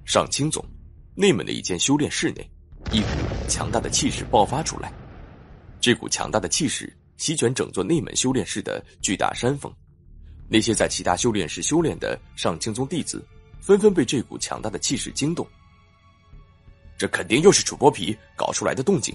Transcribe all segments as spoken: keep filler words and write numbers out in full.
上清总内门的一间修炼室内，一股强大的气势爆发出来。这股强大的气势席卷整座内门修炼室的巨大山峰，那些在其他修炼室修炼的上清宗弟子纷纷被这股强大的气势惊动。这肯定又是楚剥皮搞出来的动静。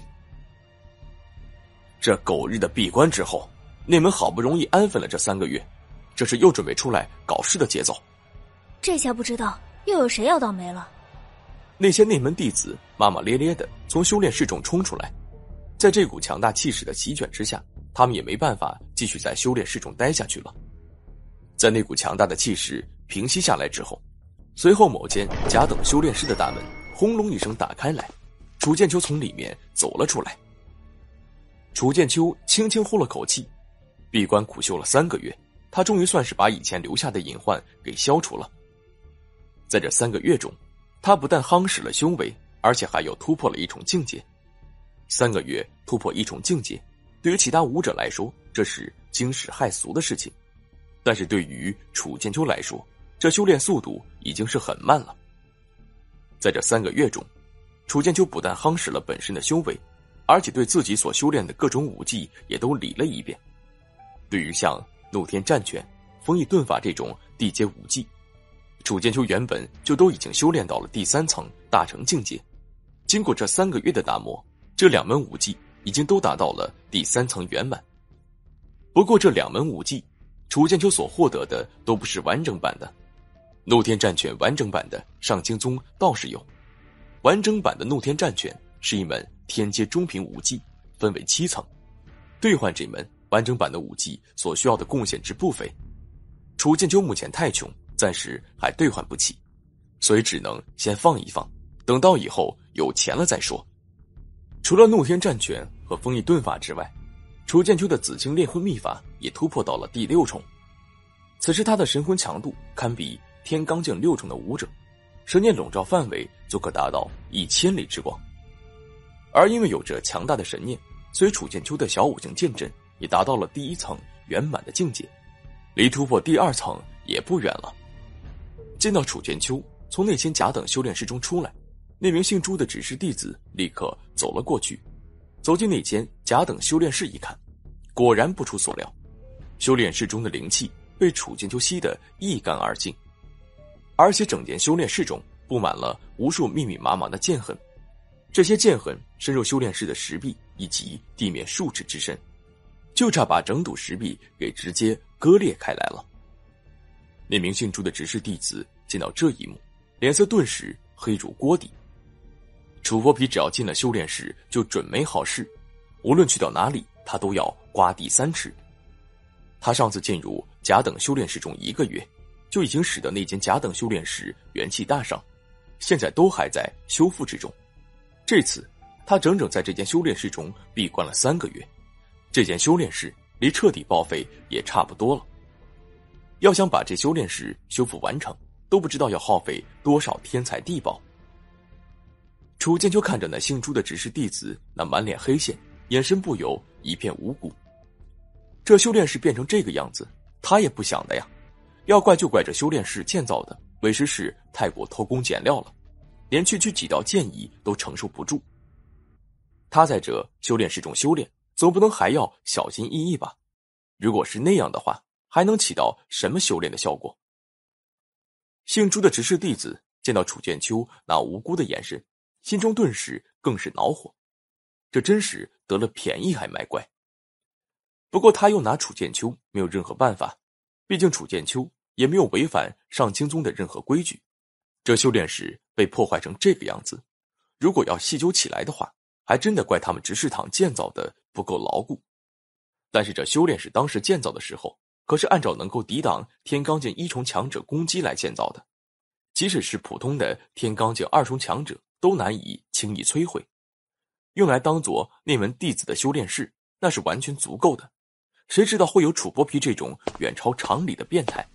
这狗日的闭关之后，内门好不容易安分了这三个月，这是又准备出来搞事的节奏。 这下不知道又有谁要倒霉了。 那些内门弟子骂骂咧咧的从修炼室中冲出来，在这股强大气势的席卷之下，他们也没办法继续在修炼室中待下去了。在那股强大的气势平息下来之后，随后某间甲等修炼室的大门轰隆一声打开来，楚剑秋从里面走了出来。楚剑秋轻轻呼了口气，闭关苦修了三个月，他终于算是把以前留下的隐患给消除了。在这三个月中，他不但夯实了修为，而且还有突破了一重境界。三个月突破一重境界，对于其他武者来说，这是惊世骇俗的事情，但是对于楚剑秋来说，这修炼速度已经是很慢了。在这三个月中，楚剑秋不但夯实了本身的修为，而且对自己所修炼的各种武技也都理了一遍。对于像怒天战拳、风翼遁法这种地阶武技，楚剑秋原本就都已经修炼到了第三层大成境界。经过这三个月的打磨，这两门武技已经都达到了第三层圆满。不过这两门武技，楚剑秋所获得的都不是完整版的。怒天战拳完整版的上清宗倒是有，完整版的怒天战拳是一门天阶中品武技，分为七层。兑换这门完整版的武技所需要的贡献值不菲，楚剑秋目前太穷，暂时还兑换不起，所以只能先放一放，等到以后有钱了再说。除了怒天战拳和风翼遁法之外，楚剑秋的紫青炼魂秘法也突破到了第六重。此时他的神魂强度堪比天罡境六重的武者，神念笼罩范围就可达到一千里之广。而因为有着强大的神念，所以楚剑秋的小五行剑阵也达到了第一层圆满的境界，离突破第二层也不远了。见到楚剑秋从那间甲等修炼室中出来，那名姓朱的执事弟子立刻走了过去。走进那间甲等修炼室一看，果然不出所料，修炼室中的灵气被楚剑秋吸得一干二净，而且整间修炼室中布满了无数密密麻麻的剑痕，这些剑痕深入修炼室的石壁以及地面数尺之深，就差把整堵石壁给直接割裂开来了。那名姓朱的执事弟子见到这一幕，脸色顿时黑如锅底。楚剥皮只要进了修炼室就准没好事，无论去到哪里他都要刮地三尺。他上次进入甲等修炼室中一个月，就已经使得那间甲等修炼室元气大伤，现在都还在修复之中。这次他整整在这间修炼室中闭关了三个月，这间修炼室离彻底报废也差不多了。要想把这修炼室修复完成，都不知道要耗费多少天才地宝。楚剑秋看着那姓朱的执事弟子那满脸黑线，眼神不由一片无辜。这修炼室变成这个样子，他也不想的呀。要怪就怪这修炼室建造的委实是太过偷工减料了，连区区几道剑意都承受不住。他在这修炼室中修炼，总不能还要小心翼翼吧？如果是那样的话，还能起到什么修炼的效果？姓朱的执事弟子见到楚剑秋那无辜的眼神，心中顿时更是恼火，这真是得了便宜还卖乖。不过他又拿楚剑秋没有任何办法，毕竟楚剑秋也没有违反上清宗的任何规矩。这修炼室被破坏成这个样子，如果要细究起来的话，还真的怪他们执事堂建造的不够牢固。但是这修炼室当时建造的时候，可是按照能够抵挡天罡境一重强者攻击来建造的，即使是普通的天罡境二重强者都难以轻易摧毁。用来当作那门弟子的修炼室，那是完全足够的。谁知道会有楚剥皮这种远超常理的变态？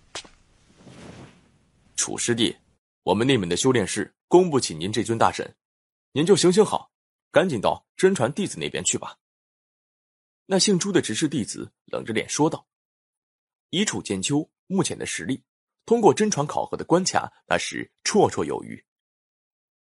楚师弟，我们内门的修炼室供不起您这尊大神，您就行行好，赶紧到真传弟子那边去吧。那姓朱的执事弟子冷着脸说道。以楚剑秋目前的实力，通过真传考核的关卡那是绰绰有余，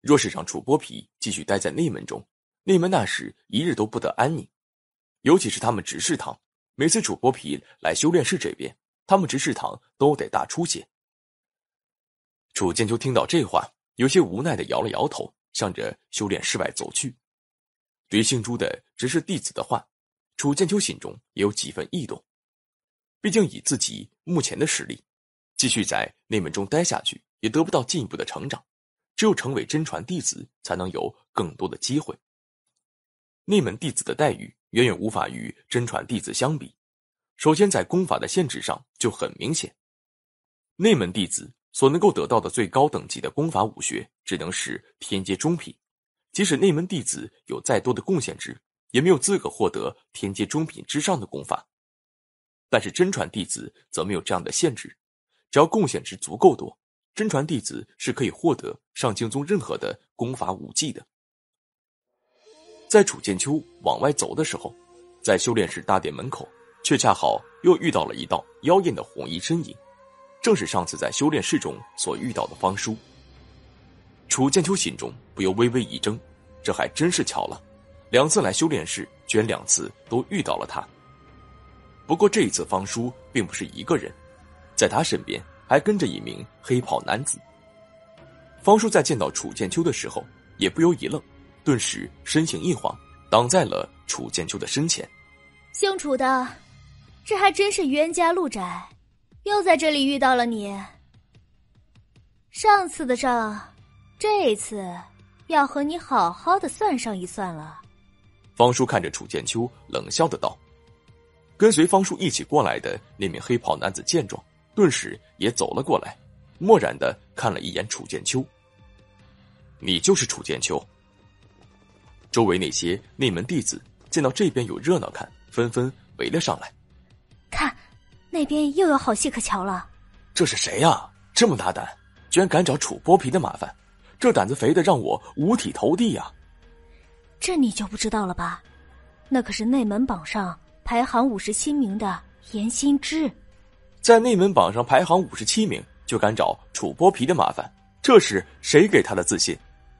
若是让楚波皮继续待在内门中，内门那时一日都不得安宁。尤其是他们执事堂，每次楚波皮来修炼室这边，他们执事堂都得大出血。楚剑秋听到这话，有些无奈地摇了摇头，向着修炼室外走去。对姓朱的执事弟子的话，楚剑秋心中也有几分异动。毕竟以自己目前的实力，继续在内门中待下去，也得不到进一步的成长。只有成为真传弟子，才能有更多的机会。内门弟子的待遇远远无法与真传弟子相比。首先在功法的限制上就很明显，内门弟子所能够得到的最高等级的功法武学，只能是天阶中品。即使内门弟子有再多的贡献值，也没有资格获得天阶中品之上的功法。但是真传弟子则没有这样的限制，只要贡献值足够多，真传弟子是可以获得上京宗任何的功法武技的。在楚剑秋往外走的时候，在修炼室大殿门口，却恰好又遇到了一道妖艳的红衣身影，正是上次在修炼室中所遇到的方叔。楚剑秋心中不由微微一怔，这还真是巧了，两次来修炼室，居然两次都遇到了他。不过这一次方叔并不是一个人，在他身边还跟着一名黑袍男子。方叔在见到楚剑秋的时候，也不由一愣，顿时身形一晃，挡在了楚剑秋的身前。 姓楚的，这还真是冤家路窄，又在这里遇到了你。上次的账，这次要和你好好的算上一算了。 方叔看着楚剑秋，冷笑的道。跟随方叔一起过来的那名黑袍男子见状，顿时也走了过来，漠然的看了一眼楚剑秋。你就是楚剑秋？周围那些内门弟子见到这边有热闹看，纷纷围了上来。 看，那边又有好戏可瞧了。 这是谁呀？这么大胆，居然敢找楚波皮的麻烦，这胆子肥的让我五体投地呀！ 这你就不知道了吧？那可是内门榜上排行五十七名的严心之。 在内门榜上排行五十七名，就敢找楚波皮的麻烦，这是谁给他的自信？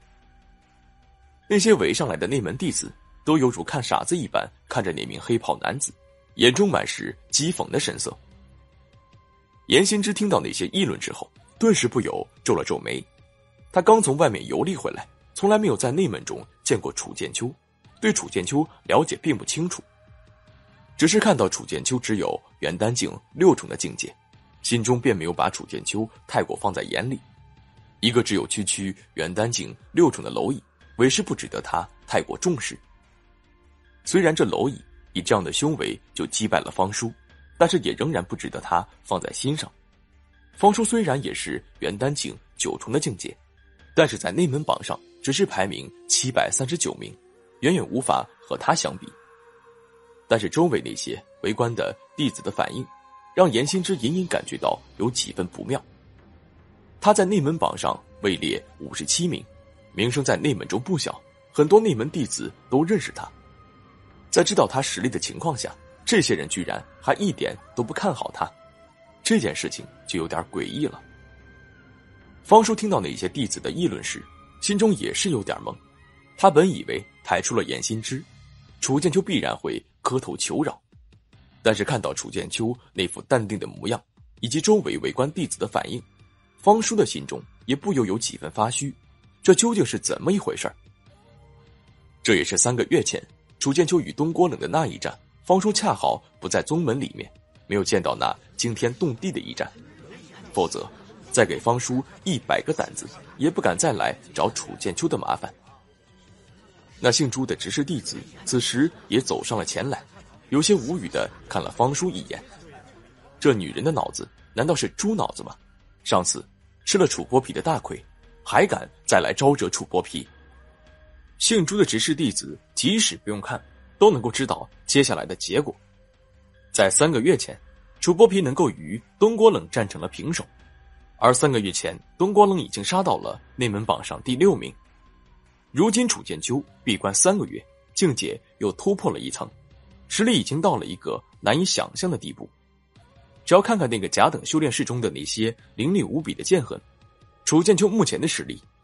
那些围上来的内门弟子都犹如看傻子一般看着那名黑袍男子，眼中满是讥讽的神色。严心之听到那些议论之后，顿时不由皱了皱眉。他刚从外面游历回来，从来没有在内门中见过楚剑秋，对楚剑秋了解并不清楚，只是看到楚剑秋只有元丹境六重的境界，心中便没有把楚剑秋太过放在眼里。一个只有区区元丹境六重的蝼蚁，为师不值得他太过重视。虽然这蝼蚁以这样的修为就击败了方叔，但是也仍然不值得他放在心上。方叔虽然也是元丹境九重的境界，但是在内门榜上只是排名七百三十九名，远远无法和他相比。但是周围那些围观的弟子的反应，让严心之隐隐感觉到有几分不妙。他在内门榜上位列五十七名，名声在内门中不小，很多内门弟子都认识他。在知道他实力的情况下，这些人居然还一点都不看好他，这件事情就有点诡异了。方叔听到那些弟子的议论时，心中也是有点懵。他本以为抬出了严心之，楚剑秋必然会磕头求饶，但是看到楚剑秋那副淡定的模样，以及周围围观弟子的反应，方叔的心中也不由有几分发虚，这究竟是怎么一回事？这也是三个月前楚剑秋与东郭冷的那一战，方叔恰好不在宗门里面，没有见到那惊天动地的一战，否则再给方叔一百个胆子，也不敢再来找楚剑秋的麻烦。那姓朱的执事弟子此时也走上了前来，有些无语地看了方叔一眼。这女人的脑子难道是猪脑子吗？上次吃了楚波皮的大亏，还敢再来招惹楚波皮？姓朱的执事弟子即使不用看，都能够知道接下来的结果。在三个月前，楚波皮能够与东郭冷战成了平手，而三个月前东郭冷已经杀到了内门榜上第六名。如今楚剑秋闭关三个月，境界又突破了一层，实力已经到了一个难以想象的地步。只要看看那个甲等修炼室中的那些凌厉无比的剑痕，楚剑秋目前的实力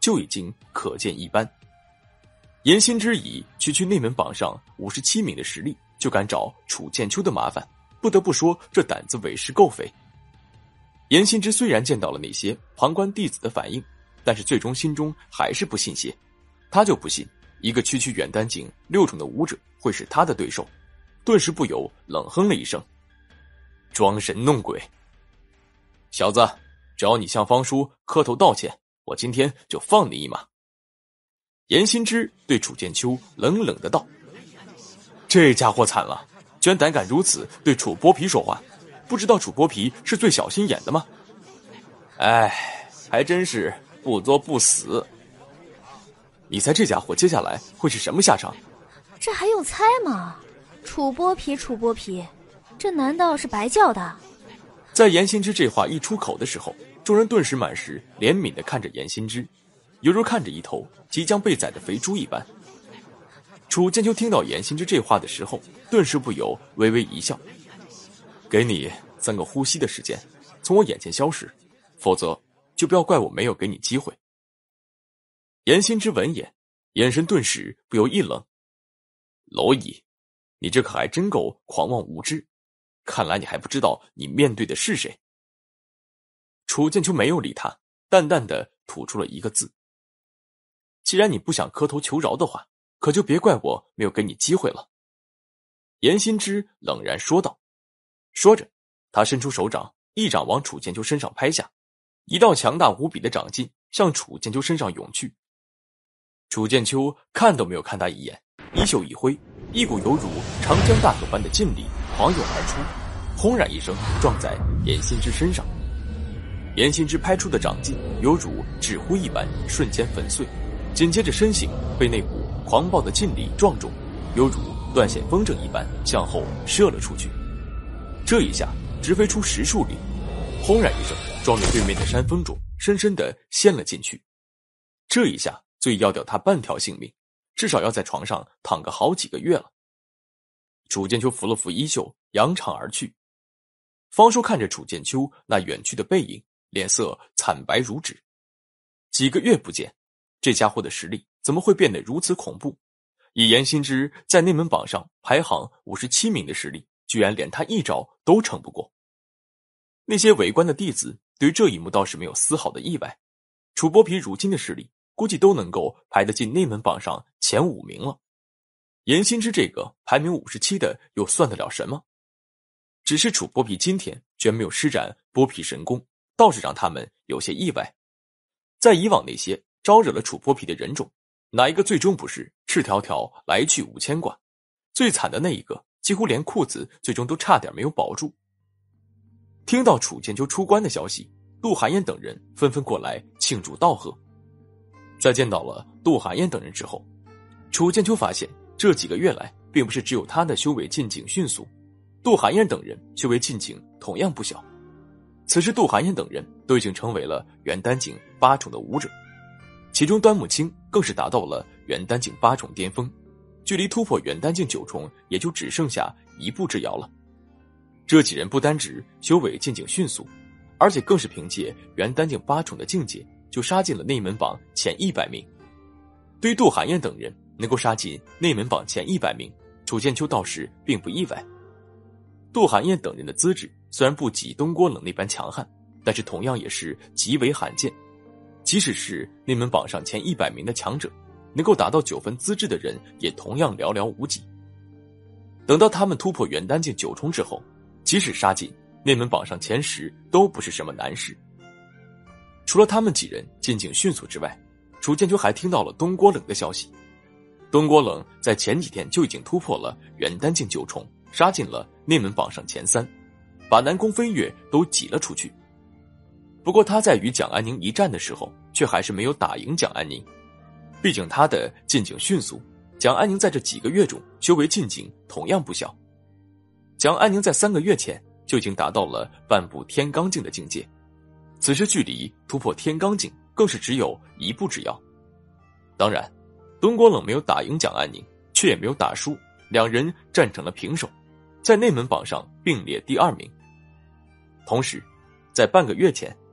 就已经可见一斑。严心之以区区内门榜上五十七名的实力就敢找楚剑秋的麻烦，不得不说这胆子委实够肥。严心之虽然见到了那些旁观弟子的反应，但是最终心中还是不信邪。他就不信一个区区元丹境六重的武者会是他的对手，顿时不由冷哼了一声：装神弄鬼。小子，只要你向方叔磕头道歉，我今天就放你一马。严心之对楚剑秋冷冷的道：这家伙惨了，居然胆敢如此对楚剥皮说话，不知道楚剥皮是最小心眼的吗？哎，还真是不作不死。你猜这家伙接下来会是什么下场？ 这还用猜吗？楚剥皮楚剥皮，这难道是白叫的？ 在严心之这话一出口的时候，众人顿时满是怜悯地看着严心之，犹如看着一头即将被宰的肥猪一般。楚剑秋听到严心之这话的时候，顿时不由微微一笑：给你三个呼吸的时间，从我眼前消失，否则就不要怪我没有给你机会。严心之闻言，眼神顿时不由一冷：蝼蚁，你这可还真够狂妄无知，看来你还不知道你面对的是谁。楚剑秋没有理他，淡淡的吐出了一个字：既然你不想磕头求饶的话，可就别怪我没有给你机会了。严心之冷然说道。说着，他伸出手掌，一掌往楚剑秋身上拍下，一道强大无比的掌劲向楚剑秋身上涌去。楚剑秋看都没有看他一眼，衣袖一挥，一股犹如长江大河般的劲力狂涌而出，轰然一声撞在严心之身上。严心之拍出的掌劲犹如纸糊一般瞬间粉碎，紧接着身形被那股狂暴的劲力撞中，犹如断线风筝一般向后射了出去。这一下直飞出十数里，轰然一声撞在对面的山峰中，深深地陷了进去。这一下最要掉他半条性命，至少要在床上躺个好几个月了。楚剑秋扶了扶衣袖，扬长而去。方叔看着楚剑秋那远去的背影，脸色惨白如纸。几个月不见，这家伙的实力怎么会变得如此恐怖？以严心之在内门榜上排行五十七名的实力，居然连他一招都撑不过。那些围观的弟子对于这一幕倒是没有丝毫的意外，楚剥皮如今的实力估计都能够排得进内门榜上前五名了。严心之这个排名五十七的又算得了什么？只是楚剥皮今天居然没有施展剥皮神功，倒是让他们有些意外。在以往那些招惹了楚剥皮的人中，哪一个最终不是赤条条来去无牵挂？最惨的那一个几乎连裤子最终都差点没有保住。听到楚剑秋出关的消息，杜寒烟等人纷纷过来庆祝道贺。在见到了杜寒烟等人之后，楚剑秋发现这几个月来并不是只有他的修为进境迅速，杜寒烟等人修为进境同样不小。此时杜寒烟等人都已经成为了元丹境八重的武者，其中端木青更是达到了元丹境八重巅峰，距离突破元丹境九重也就只剩下一步之遥了。这几人不单指修为进境迅速，而且更是凭借元丹境八重的境界就杀进了内门榜前一百名。对于杜寒烟等人能够杀进内门榜前一百名，楚剑秋倒是并不意外。杜寒烟等人的资质虽然不及东郭冷那般强悍，但是同样也是极为罕见。即使是内门榜上前一百名的强者，能够达到九分资质的人也同样寥寥无几。等到他们突破元丹境九重之后，即使杀进内门榜上前十都不是什么难事。除了他们几人进境迅速之外，楚剑秋还听到了东郭冷的消息。东郭冷在前几天就已经突破了元丹境九重，杀进了内门榜上前三，把南宫飞跃都挤了出去。不过他在与蒋安宁一战的时候却还是没有打赢蒋安宁，毕竟他的进境迅速，蒋安宁在这几个月中修为进境同样不小。蒋安宁在三个月前就已经达到了半步天罡境的境界，此时距离突破天罡境更是只有一步之遥。当然东郭冷没有打赢蒋安宁，却也没有打输，两人战成了平手，在内门榜上并列第二名。同时在半个月前，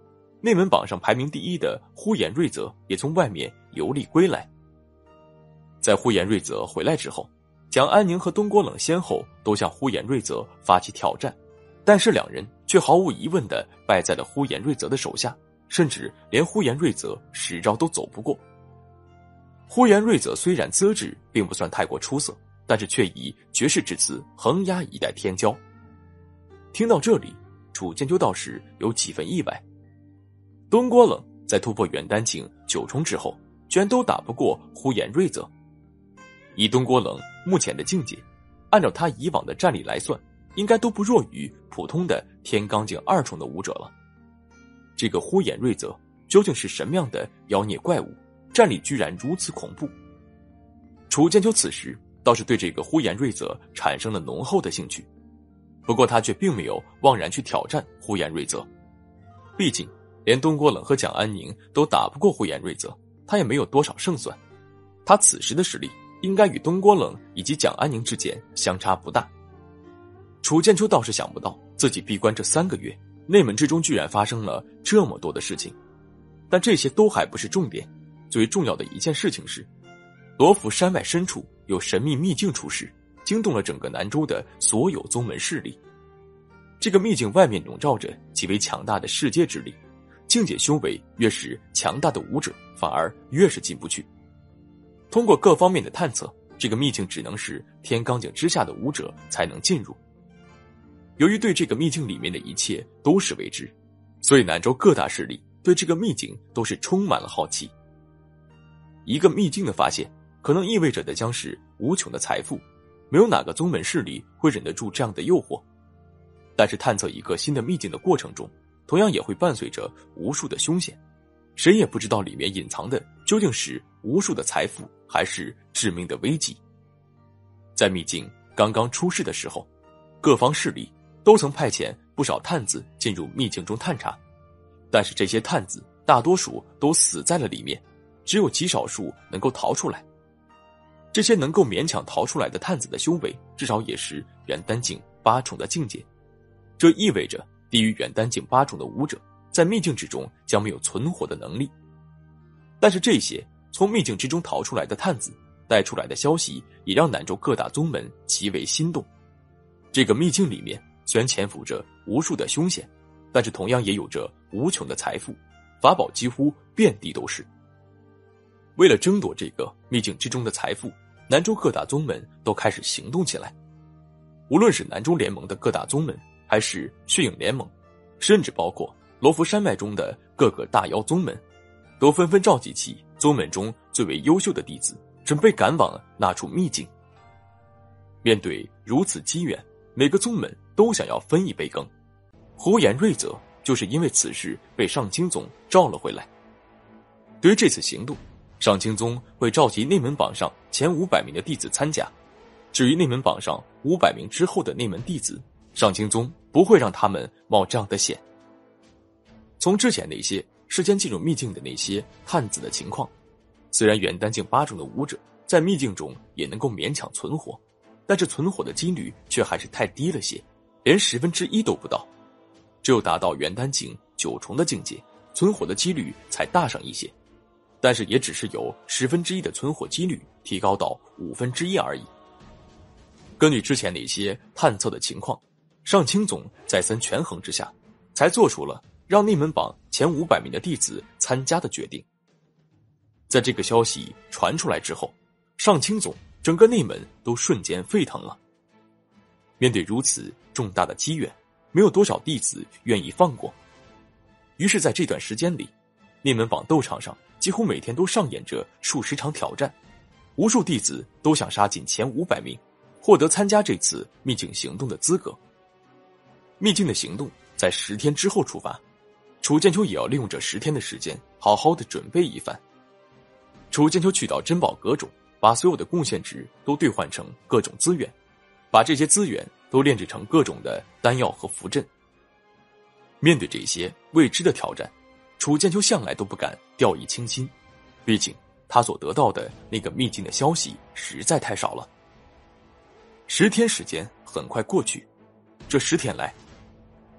内门榜上排名第一的呼延瑞泽也从外面游历归来。在呼延瑞泽回来之后，蒋安宁和东郭冷先后都向呼延瑞泽发起挑战，但是两人却毫无疑问地败在了呼延瑞泽的手下，甚至连呼延瑞泽十招都走不过。呼延瑞泽虽然资质并不算太过出色，但是却以绝世之姿横压一代天骄。听到这里，楚剑秋倒是有几分意外。东郭冷在突破元丹境九重之后，居然都打不过呼延瑞泽。以东郭冷目前的境界，按照他以往的战力来算，应该都不弱于普通的天罡境二重的武者了。这个呼延瑞泽究竟是什么样的妖孽怪物，战力居然如此恐怖？楚剑秋此时倒是对这个呼延瑞泽产生了浓厚的兴趣，不过他却并没有妄然去挑战呼延瑞泽。毕竟连东郭冷和蒋安宁都打不过呼延瑞泽，他也没有多少胜算。他此时的实力应该与东郭冷以及蒋安宁之间相差不大。楚剑秋倒是想不到自己闭关这三个月，内门之中居然发生了这么多的事情。但这些都还不是重点，最重要的一件事情是，罗浮山外深处有神秘秘境出世，惊动了整个南州的所有宗门势力。这个秘境外面笼罩着极为强大的世界之力，境界修为越是强大的武者，反而越是进不去。通过各方面的探测，这个秘境只能是天罡境之下的武者才能进入。由于对这个秘境里面的一切都是未知，所以南州各大势力对这个秘境都是充满了好奇。一个秘境的发现，可能意味着的将是无穷的财富，没有哪个宗门势力会忍得住这样的诱惑。但是探测一个新的秘境的过程中，同样也会伴随着无数的凶险，谁也不知道里面隐藏的究竟是无数的财富，还是致命的危机。在秘境刚刚出世的时候，各方势力都曾派遣不少探子进入秘境中探查，但是这些探子大多数都死在了里面，只有极少数能够逃出来。这些能够勉强逃出来的探子的修为至少也是元丹境八重的境界，这意味着低于元丹境八重的武者在秘境之中将没有存活的能力。但是这些从秘境之中逃出来的探子带出来的消息也让南州各大宗门极为心动。这个秘境里面虽然潜伏着无数的凶险，但是同样也有着无穷的财富，法宝几乎遍地都是。为了争夺这个秘境之中的财富，南州各大宗门都开始行动起来。无论是南州联盟的各大宗门，还是血影联盟，甚至包括罗浮山脉中的各个大妖宗门，都纷纷召集起宗门中最为优秀的弟子，准备赶往那处秘境。面对如此机缘，每个宗门都想要分一杯羹。呼延瑞泽就是因为此事被上清宗召了回来。对于这次行动，上清宗会召集内门榜上前五百名的弟子参加，至于内门榜上五百名之后的内门弟子，上清宗不会让他们冒这样的险。从之前那些事先进入秘境的那些探子的情况，虽然元丹境八重的武者在秘境中也能够勉强存活，但是存活的几率却还是太低了些，连十分之一都不到。只有达到元丹境九重的境界，存活的几率才大上一些，但是也只是由十分之一的存活几率提高到五分之一而已。根据之前那些探测的情况，上清宗再三权衡之下，才做出了让内门榜前五百名的弟子参加的决定。在这个消息传出来之后，上清宗整个内门都瞬间沸腾了。面对如此重大的机缘，没有多少弟子愿意放过。于是在这段时间里，内门榜斗场上几乎每天都上演着数十场挑战，无数弟子都想杀进前五百名，获得参加这次秘境行动的资格。秘境的行动在十天之后出发，楚剑秋也要利用这十天的时间好好的准备一番。楚剑秋去到珍宝阁中，把所有的贡献值都兑换成各种资源，把这些资源都炼制成各种的丹药和符阵。面对这些未知的挑战，楚剑秋向来都不敢掉以轻心，毕竟他所得到的那个秘境的消息实在太少了。十天时间很快过去，这十天来，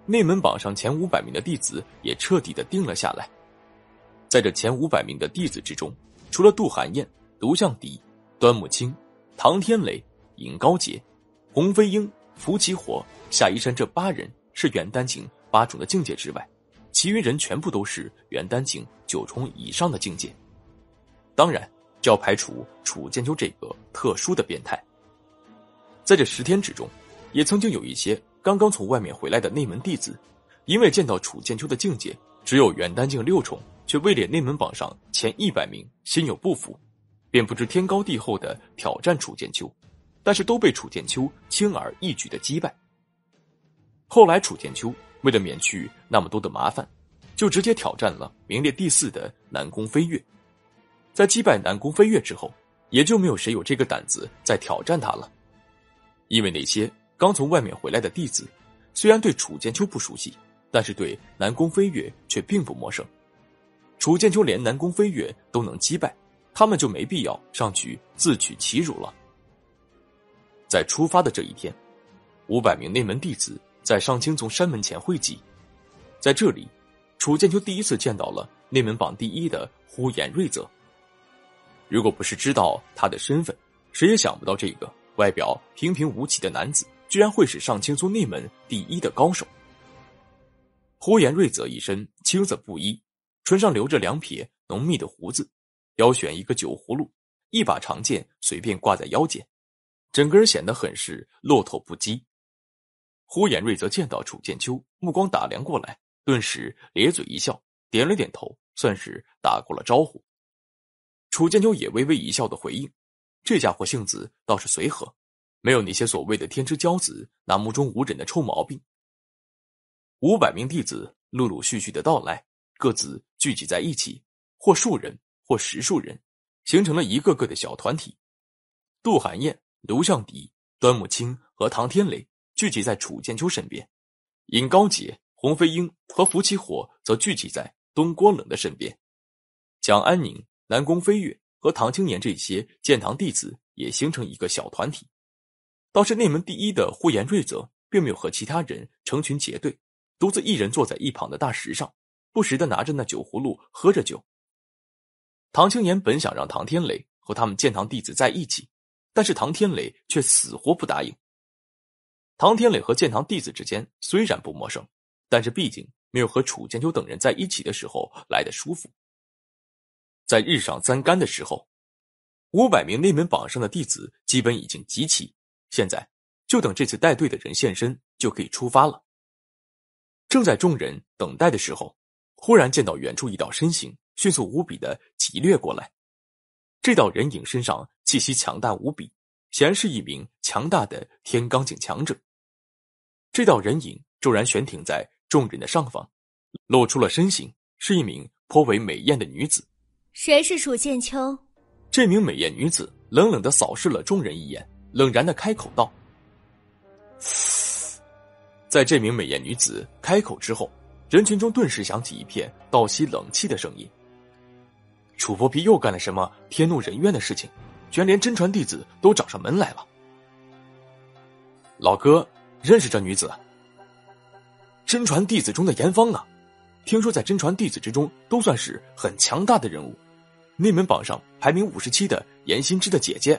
内门榜上前五百名的弟子也彻底的定了下来。在这前五百名的弟子之中，除了杜寒燕、卢象迪、端木清、唐天雷、尹高杰、洪飞鹰、符奇火、夏一山这八人是元丹境八种的境界之外，其余人全部都是元丹境九重以上的境界。当然，这要排除楚剑秋这个特殊的变态。在这十天之中，也曾经有一些刚刚从外面回来的内门弟子，因为见到楚剑秋的境界只有元丹境六重，却位列内门榜上前一百名，心有不服，便不知天高地厚的挑战楚剑秋，但是都被楚剑秋轻而易举的击败。后来楚剑秋为了免去那么多的麻烦，就直接挑战了名列第四的南宫飞跃。在击败南宫飞跃之后，也就没有谁有这个胆子再挑战他了。因为那些刚从外面回来的弟子，虽然对楚剑秋不熟悉，但是对南宫飞跃却并不陌生。楚剑秋连南宫飞跃都能击败，他们就没必要上去自取其辱了。在出发的这一天，五百名内门弟子在上青从山门前汇集。在这里，楚剑秋第一次见到了内门榜第一的呼延瑞泽。如果不是知道他的身份，谁也想不到这个外表平平无奇的男子居然会是上青宗内门第一的高手。呼延瑞泽一身青色布衣，唇上留着两撇浓密的胡子，腰悬一个酒葫芦，一把长剑随便挂在腰间，整个人显得很是落拓不羁。呼延瑞泽见到楚剑秋，目光打量过来，顿时咧嘴一笑，点了点头，算是打过了招呼。楚剑秋也微微一笑的回应，这家伙性子倒是随和，没有那些所谓的天之骄子那目中无人的臭毛病。五百名弟子陆陆续续的到来，各自聚集在一起，或数人，或十数人，形成了一个个的小团体。杜寒燕、卢象迪、端木清和唐天雷聚集在楚剑秋身边，尹高杰、洪飞鹰和符奇火则聚集在东郭冷的身边。蒋安宁、南宫飞跃和唐青年这些剑堂弟子也形成一个小团体。倒是内门第一的呼延瑞泽并没有和其他人成群结队，独自一人坐在一旁的大石上，不时地拿着那酒葫芦喝着酒。唐青年本想让唐天雷和他们剑堂弟子在一起，但是唐天雷却死活不答应。唐天磊和剑堂弟子之间虽然不陌生，但是毕竟没有和楚剑秋等人在一起的时候来得舒服。在日上三竿的时候，五百名内门榜上的弟子基本已经集齐，现在就等这次带队的人现身就可以出发了。正在众人等待的时候，忽然见到远处一道身形迅速无比的疾掠过来。这道人影身上气息强大无比，显然是一名强大的天罡境强者。这道人影骤然悬停在众人的上方，露出了身形，是一名颇为美艳的女子。 谁是楚剑秋？ 这名美艳女子冷冷地扫视了众人一眼，冷然地开口道。在这名美艳女子开口之后，人群中顿时响起一片倒吸冷气的声音。楚婆皮又干了什么天怒人怨的事情，居然连真传弟子都找上门来了。老哥认识这女子？真传弟子中的严芳啊，听说在真传弟子之中都算是很强大的人物，内门榜上排名五十七的严心之的姐姐。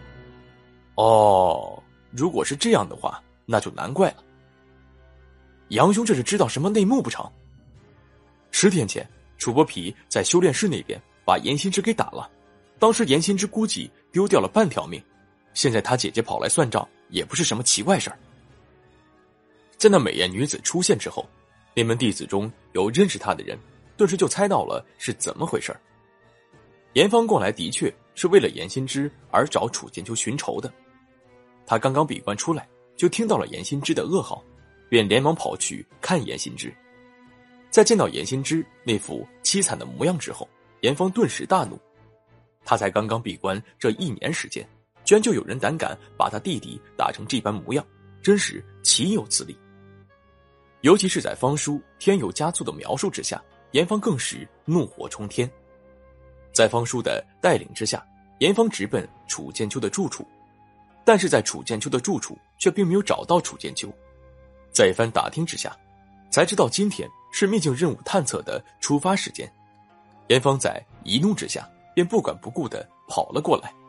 哦，如果是这样的话，那就难怪了。杨兄这是知道什么内幕不成？十天前，楚婆皮在修炼室那边把严心之给打了，当时严心之估计丢掉了半条命，现在他姐姐跑来算账，也不是什么奇怪事儿。在那美艳女子出现之后，内门弟子中有认识她的人，顿时就猜到了是怎么回事。严芳过来的确是为了严心之而找楚剑秋寻仇的。他刚刚闭关出来，就听到了严心之的噩耗，便连忙跑去看严心之。在见到严心之那副凄惨的模样之后，严芳顿时大怒。他才刚刚闭关这一年时间，居然就有人胆敢把他弟弟打成这般模样，真是岂有此理。尤其是在方叔添油加醋的描述之下，严芳更是怒火冲天。在方叔的带领之下，严芳直奔楚剑秋的住处，但是在楚剑秋的住处却并没有找到楚剑秋。在一番打听之下， 才知道今天是秘境任务探测的出发时间。严芳在一怒之下便不管不顾地跑了过来。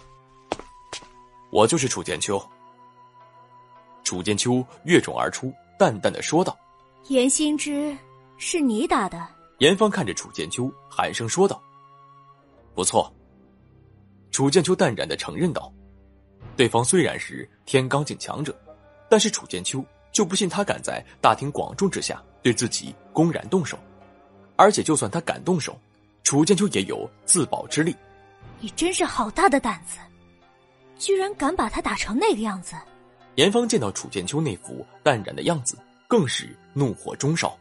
我就是楚剑秋。楚剑秋跃踵而出，淡淡的说道。 严心之，是你打的？ 严芳看着楚剑秋寒声说道。不错。楚剑秋淡然地承认道。对方虽然是天罡境强者，但是楚剑秋就不信他敢在大庭广众之下对自己公然动手，而且就算他敢动手，楚剑秋也有自保之力。 你真是好大的胆子，居然敢把他打成那个样子。 严芳见到楚剑秋那副淡然的样子，更是怒火中烧。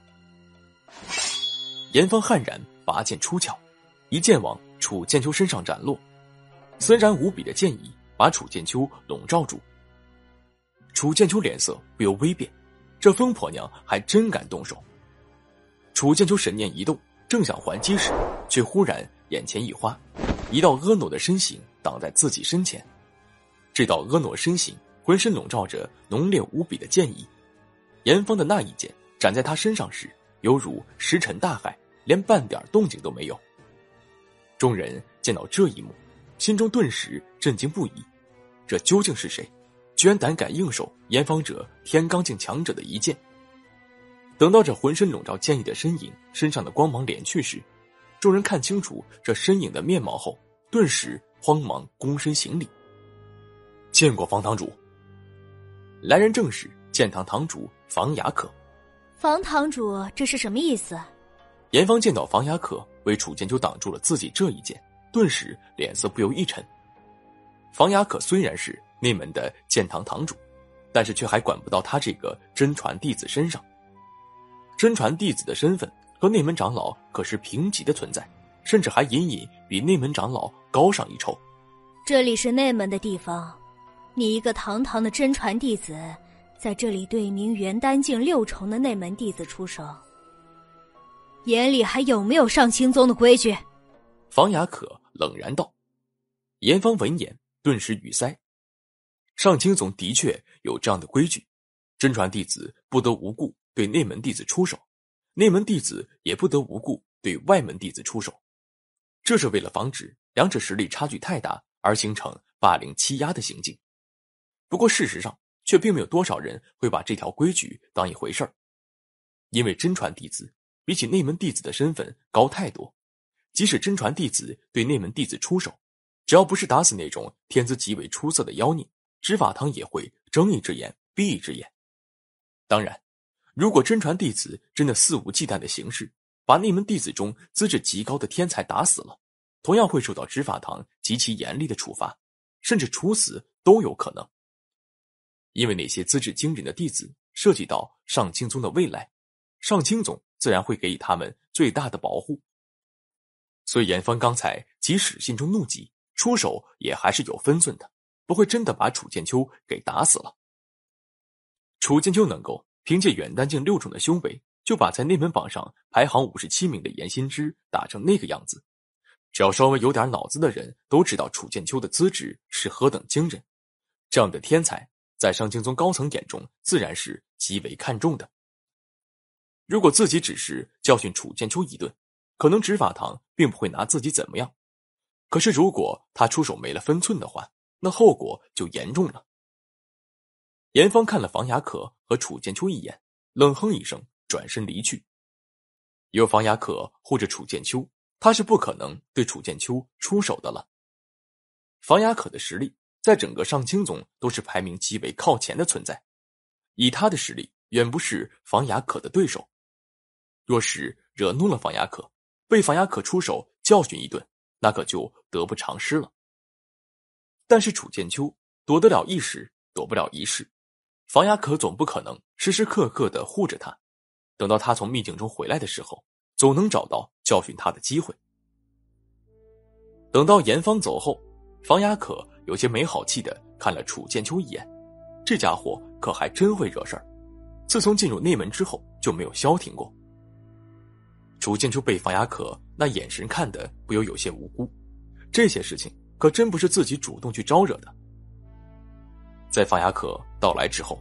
严芳悍然拔剑出鞘，一剑往楚剑秋身上斩落，森然无比的剑意把楚剑秋笼罩住。楚剑秋脸色不由微变，这疯婆娘还真敢动手。楚剑秋神念一动，正想还击时，却忽然眼前一花，一道婀娜的身形挡在自己身前。这道婀娜身形浑身笼罩着浓烈无比的剑意，严芳的那一剑斩在他身上时，犹如石沉大海，连半点动静都没有。众人见到这一幕，心中顿时震惊不已。这究竟是谁？居然胆敢硬手严芳者天罡境强者的一剑。等到这浑身笼罩剑意的身影身上的光芒敛去时，众人看清楚这身影的面貌后，顿时慌忙躬身行礼。见过房堂主。来人正是剑堂堂主房雅可。 房堂主，这是什么意思？ 严芳见到房雅可为楚剑秋挡住了自己这一剑，顿时脸色不由一沉。房雅可虽然是内门的剑堂堂主，但是却还管不到他这个真传弟子身上。真传弟子的身份和内门长老可是平级的存在，甚至还隐隐比内门长老高上一筹。 这里是内门的地方，你一个堂堂的真传弟子，在这里对一名元丹境六重的内门弟子出手，眼里还有没有上清宗的规矩？ 房雅可冷然道。严芳闻言顿时语塞。上清宗的确有这样的规矩，真传弟子不得无故对内门弟子出手，内门弟子也不得无故对外门弟子出手，这是为了防止两者实力差距太大而形成霸凌欺压的行径。不过事实上却并没有多少人会把这条规矩当一回事儿，因为真传弟子比起内门弟子的身份高太多，即使真传弟子对内门弟子出手，只要不是打死那种天资极为出色的妖孽，执法堂也会睁一只眼闭一只眼。当然，如果真传弟子真的肆无忌惮的行事，把内门弟子中资质极高的天才打死了，同样会受到执法堂极其严厉的处罚，甚至处死都有可能。因为那些资质惊人的弟子涉及到上清宗的未来，上清宗自然会给予他们最大的保护。所以严芳刚才即使心中怒极，出手也还是有分寸的，不会真的把楚剑秋给打死了。楚剑秋能够凭借元丹境六重的修为，就把在内门榜上排行五十七名的严心之打成那个样子，只要稍微有点脑子的人都知道楚剑秋的资质是何等惊人。这样的天才在上清宗高层眼中自然是极为看重的。如果自己只是教训楚剑秋一顿，可能执法堂并不会拿自己怎么样，可是如果他出手没了分寸的话，那后果就严重了。严芳看了房雅可和楚剑秋一眼，冷哼一声，转身离去。有房雅可护着楚剑秋，他是不可能对楚剑秋出手的了。房雅可的实力在整个上清宗都是排名极为靠前的存在，以他的实力远不是房雅可的对手。若是惹怒了房雅可，被房雅可出手教训一顿，那可就得不偿失了。但是楚剑秋躲得了一时，躲不了一世，房雅可总不可能时时刻刻地护着他，等到他从秘境中回来的时候，总能找到教训他的机会。等到严芳走后，房雅可有些没好气地看了楚剑秋一眼，这家伙可还真会惹事儿，自从进入内门之后就没有消停过。楚剑秋被房雅可那眼神看得不由有些无辜，这些事情可真不是自己主动去招惹的。在房雅可到来之后，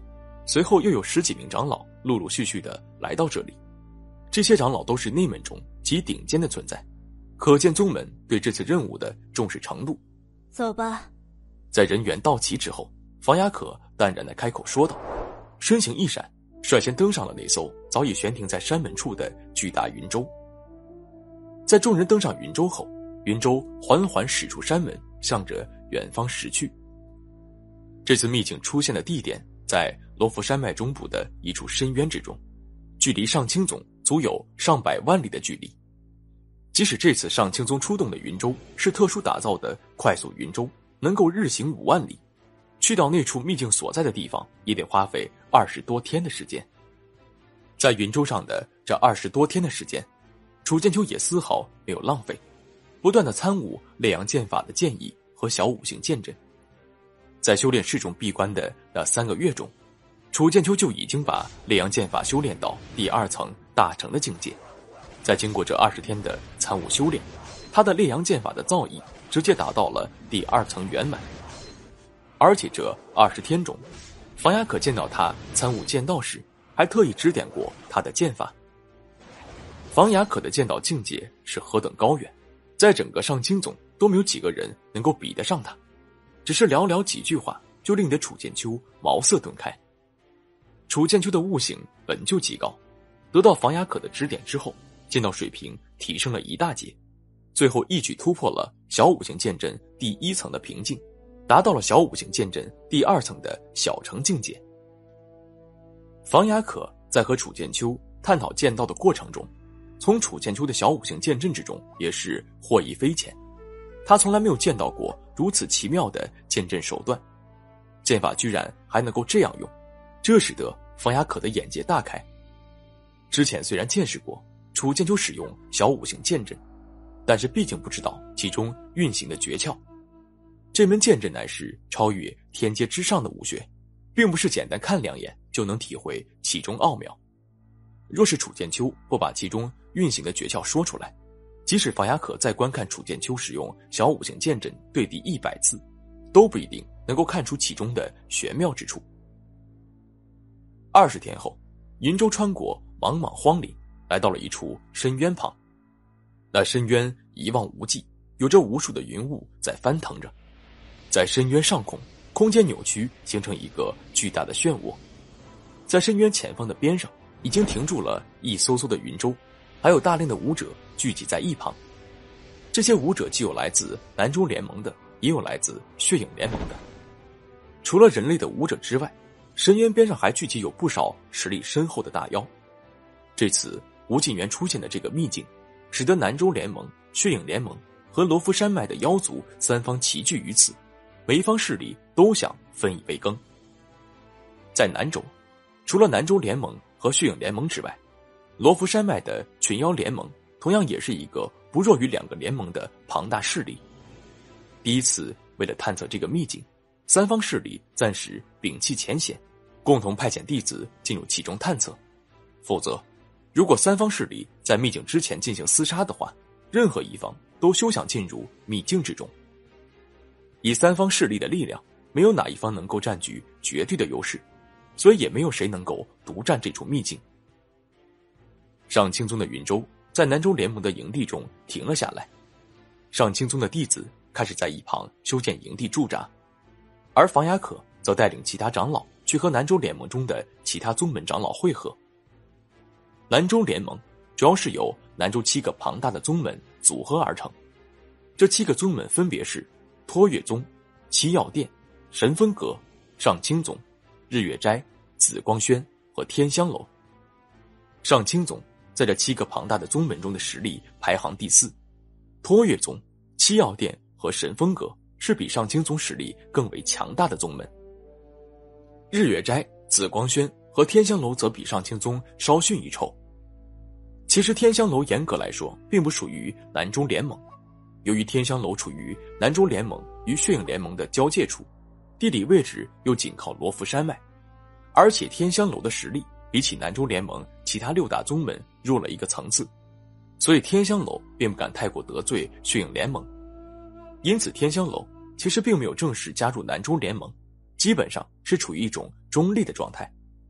随后又有十几名长老陆陆续续的来到这里，这些长老都是内门中极顶尖的存在，可见宗门对这次任务的重视程度。 走吧。 在人员到齐之后，房雅可淡然地开口说道，身形一闪，率先登上了那艘早已悬停在山门处的巨大云舟。在众人登上云舟后，云舟缓缓驶出山门，向着远方驶去。这次秘境出现的地点在罗浮山脉中部的一处深渊之中，距离上清宗足有上百万里的距离。即使这次上清宗出动的云舟是特殊打造的快速云舟，能够日行五万里，去到那处秘境所在的地方也得花费二十多天的时间。在云舟上的这二十多天的时间，楚剑秋也丝毫没有浪费，不断的参悟烈阳剑法的剑意和小五行剑阵。在修炼试中闭关的那三个月中，楚剑秋就已经把烈阳剑法修炼到第二层大成的境界。在经过这二十天的参悟修炼，他的烈阳剑法的造诣直接达到了第二层圆满。而且这二十天中，房雅可见到他参悟剑道时，还特意指点过他的剑法。房雅可的剑道境界是何等高远，在整个上清宗都没有几个人能够比得上他。只是寥寥几句话，就令得楚剑秋茅塞顿开。楚剑秋的悟性本就极高，得到房雅可的指点之后，剑道水平提升了一大截，最后一举突破了小五行剑阵第一层的瓶颈，达到了小五行剑阵第二层的小成境界。房雅可在和楚剑秋探讨剑道的过程中，从楚剑秋的小五行剑阵之中也是获益匪浅。他从来没有见到过如此奇妙的剑阵手段，剑法居然还能够这样用，这使得房雅可的眼界大开。之前虽然见识过楚剑秋使用小五行剑阵，但是毕竟不知道其中运行的诀窍。这门剑阵乃是超越天阶之上的武学，并不是简单看两眼就能体会其中奥妙。若是楚剑秋不把其中运行的诀窍说出来，即使房雅可再观看楚剑秋使用小五行剑阵对敌一百次，都不一定能够看出其中的玄妙之处。二十天后，云舟穿过茫茫荒林，来到了一处深渊旁。那深渊一望无际，有着无数的云雾在翻腾着。在深渊上空，空间扭曲，形成一个巨大的漩涡。在深渊前方的边上，已经停住了一艘艘的云舟，还有大量的武者聚集在一旁。这些武者既有来自南州联盟的，也有来自血影联盟的。除了人类的武者之外，深渊边上还聚集有不少实力深厚的大妖。这次无尽园出现的这个秘境，使得南州联盟、血影联盟和罗浮山脉的妖族三方齐聚于此，每一方势力都想分一杯羹。在南州，除了南州联盟和血影联盟之外，罗浮山脉的群妖联盟同样也是一个不弱于两个联盟的庞大势力。第一次为了探测这个秘境，三方势力暂时摒弃前嫌，共同派遣弟子进入其中探测。否则，如果三方势力在秘境之前进行厮杀的话，任何一方都休想进入秘境之中。以三方势力的力量，没有哪一方能够占据绝对的优势，所以也没有谁能够独占这处秘境。上清宗的云舟在南州联盟的营地中停了下来，上清宗的弟子开始在一旁修建营地驻扎，而房雅可则带领其他长老去和南州联盟中的其他宗门长老会合。南州联盟主要是由南州七个庞大的宗门组合而成，这七个宗门分别是托月宗、七曜殿、神风阁、上清宗、日月斋、紫光轩和天香楼。上清宗在这七个庞大的宗门中的实力排行第四，托月宗、七曜殿和神风阁是比上清宗实力更为强大的宗门。日月斋、紫光轩和天香楼则比上清宗稍逊一筹。其实天香楼严格来说并不属于南州联盟，由于天香楼处于南州联盟与血影联盟的交界处，地理位置又紧靠罗浮山脉，而且天香楼的实力比起南州联盟其他六大宗门弱了一个层次，所以天香楼并不敢太过得罪血影联盟。因此天香楼其实并没有正式加入南州联盟，基本上是处于一种中立的状态，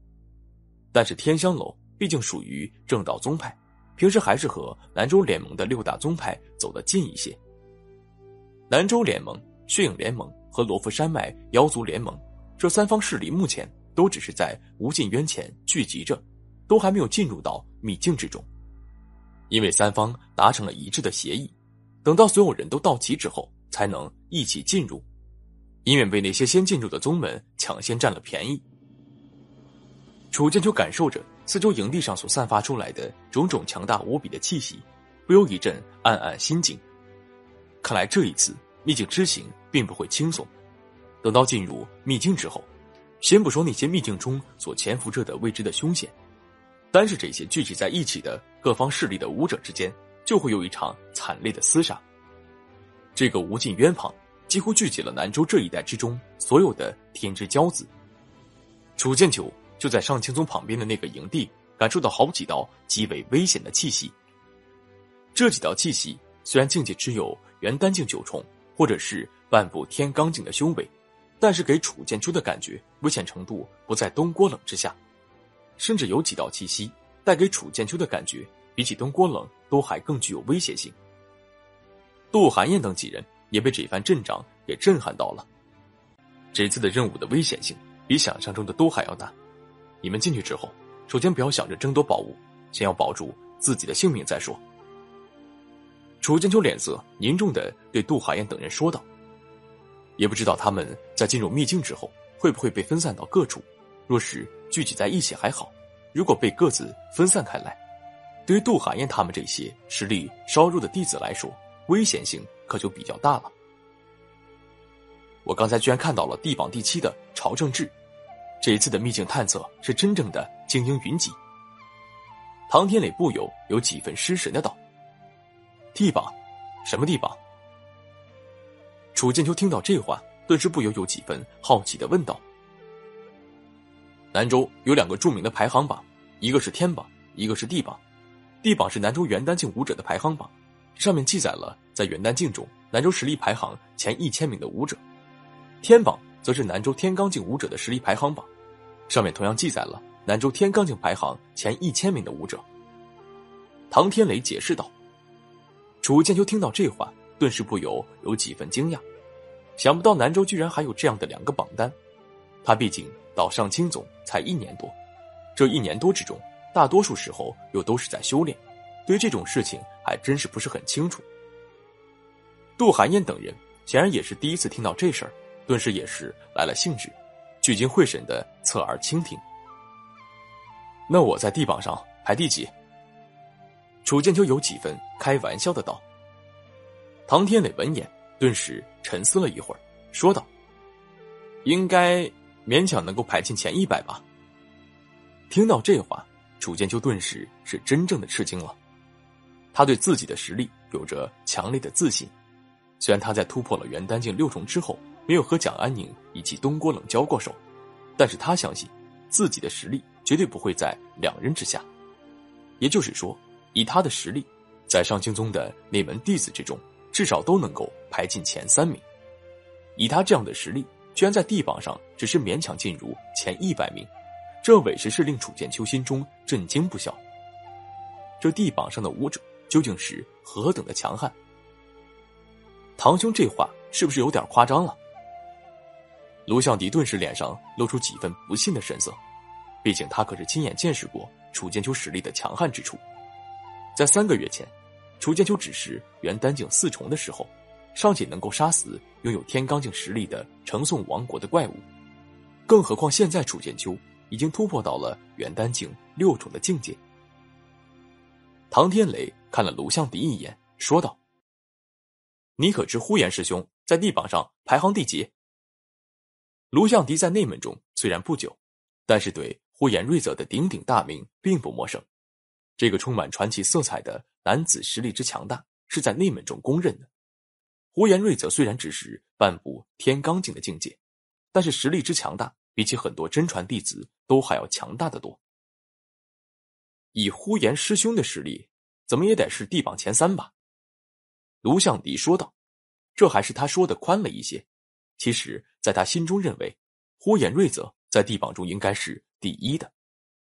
但是天香楼毕竟属于正道宗派，平时还是和南州联盟的六大宗派走得近一些。南州联盟、血影联盟和罗浮山脉妖族联盟这三方势力目前都只是在无尽渊前聚集着，都还没有进入到秘境之中。因为三方达成了一致的协议，等到所有人都到齐之后才能一起进入，以免被那些先进入的宗门抢先占了便宜。楚剑秋感受着四周营地上所散发出来的种种强大无比的气息，不由一阵暗暗心惊。看来这一次秘境之行并不会轻松。等到进入秘境之后，先不说那些秘境中所潜伏着的未知的凶险，单是这些聚集在一起的各方势力的武者之间，就会有一场惨烈的厮杀。这个无尽渊旁几乎聚集了南州这一带之中所有的天之骄子。楚剑秋就在上清宗旁边的那个营地感受到好几道极为危险的气息。这几道气息虽然境界只有元丹境九重或者是半步天罡境的修为，但是给楚剑秋的感觉危险程度不在东郭冷之下，甚至有几道气息带给楚剑秋的感觉比起东郭冷都还更具有威胁性。杜寒燕等几人也被这番阵仗给震撼到了。这次的任务的危险性比想象中的都还要大，你们进去之后首先不要想着争夺宝物，先要保住自己的性命再说。楚剑秋脸色凝重地对杜寒燕等人说道。也不知道他们在进入秘境之后会不会被分散到各处，若是聚集在一起还好，如果被各自分散开来，对于杜寒燕他们这些实力稍弱的弟子来说，危险性可就比较大了。我刚才居然看到了地榜第七的朝政志，这一次的秘境探测是真正的精英云集。唐天磊不由有几分失神的道。地榜？什么地榜？楚剑秋听到这话，顿时不由有几分好奇的问道。南州有两个著名的排行榜，一个是天榜，一个是地榜。地榜是南州元丹境武者的排行榜，上面记载了在元丹境中南州实力排行前一千名的武者。天榜则是南州天罡境武者的实力排行榜，上面同样记载了南州天罡境排行前一千名的武者。唐天雷解释道。楚剑秋听到这话，顿时不由有几分惊讶，想不到南州居然还有这样的两个榜单。他毕竟到上清总才一年多，这一年多之中大多数时候又都是在修炼，对于这种事情还真是不是很清楚。杜寒燕等人显然也是第一次听到这事儿，顿时也是来了兴致，聚精会神的侧耳倾听。那我在地榜上排第几？楚剑秋有几分开玩笑的道。唐天磊闻言顿时沉思了一会儿，说道：应该勉强能够排进前一百吧。听到这话，楚剑秋顿时是真正的吃惊了。他对自己的实力有着强烈的自信，虽然他在突破了元丹境六重之后没有和蒋安宁以及东郭冷交过手，但是他相信自己的实力绝对不会在两人之下。也就是说，以他的实力，在上清宗的那门弟子之中至少都能够排进前三名。以他这样的实力，居然在地榜上只是勉强进入前一百名，这委实是令楚剑秋心中震惊不小。这地榜上的武者究竟是何等的强悍？堂兄这话是不是有点夸张了？卢象迪顿时脸上露出几分不信的神色，毕竟他可是亲眼见识过楚剑秋实力的强悍之处。在三个月前，楚剑秋只是元丹境四重的时候，尚且能够杀死拥有天罡境实力的成宋王国的怪物，更何况现在楚剑秋已经突破到了元丹境六重的境界。唐天雷看了卢象迪一眼，说道：你可知呼延师兄在地榜上排行第几？卢象迪在内门中虽然不久，但是对呼延瑞泽的鼎鼎大名并不陌生。这个充满传奇色彩的男子实力之强大，是在内门中公认的。呼延瑞泽虽然只是半步天罡境的境界，但是实力之强大，比起很多真传弟子都还要强大得多。以呼延师兄的实力，怎么也得是地榜前三吧？卢象迪说道。这还是他说的宽了一些，其实在他心中认为，呼延瑞泽在地榜中应该是第一的。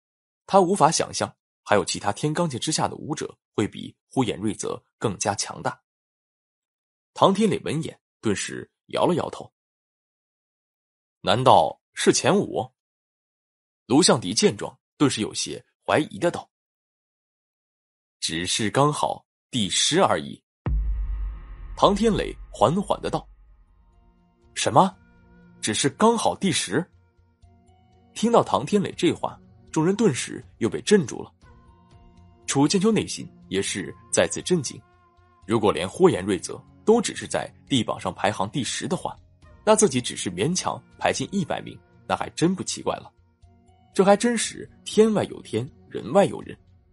他无法想象还有其他天罡界之下的武者会比呼延瑞泽更加强大。唐天磊闻言顿时摇了摇头。难道是前五？卢象迪见状顿时有些怀疑的道。只是刚好第十而已。唐天磊缓缓的道。什么？只是刚好第十？听到唐天磊这话，众人顿时又被镇住了。楚剑秋内心也是再次震惊，如果连呼延瑞泽都只是在地榜上排行第十的话，那自己只是勉强排进一百名，那还真不奇怪了。这还真是天外有天，人外有人。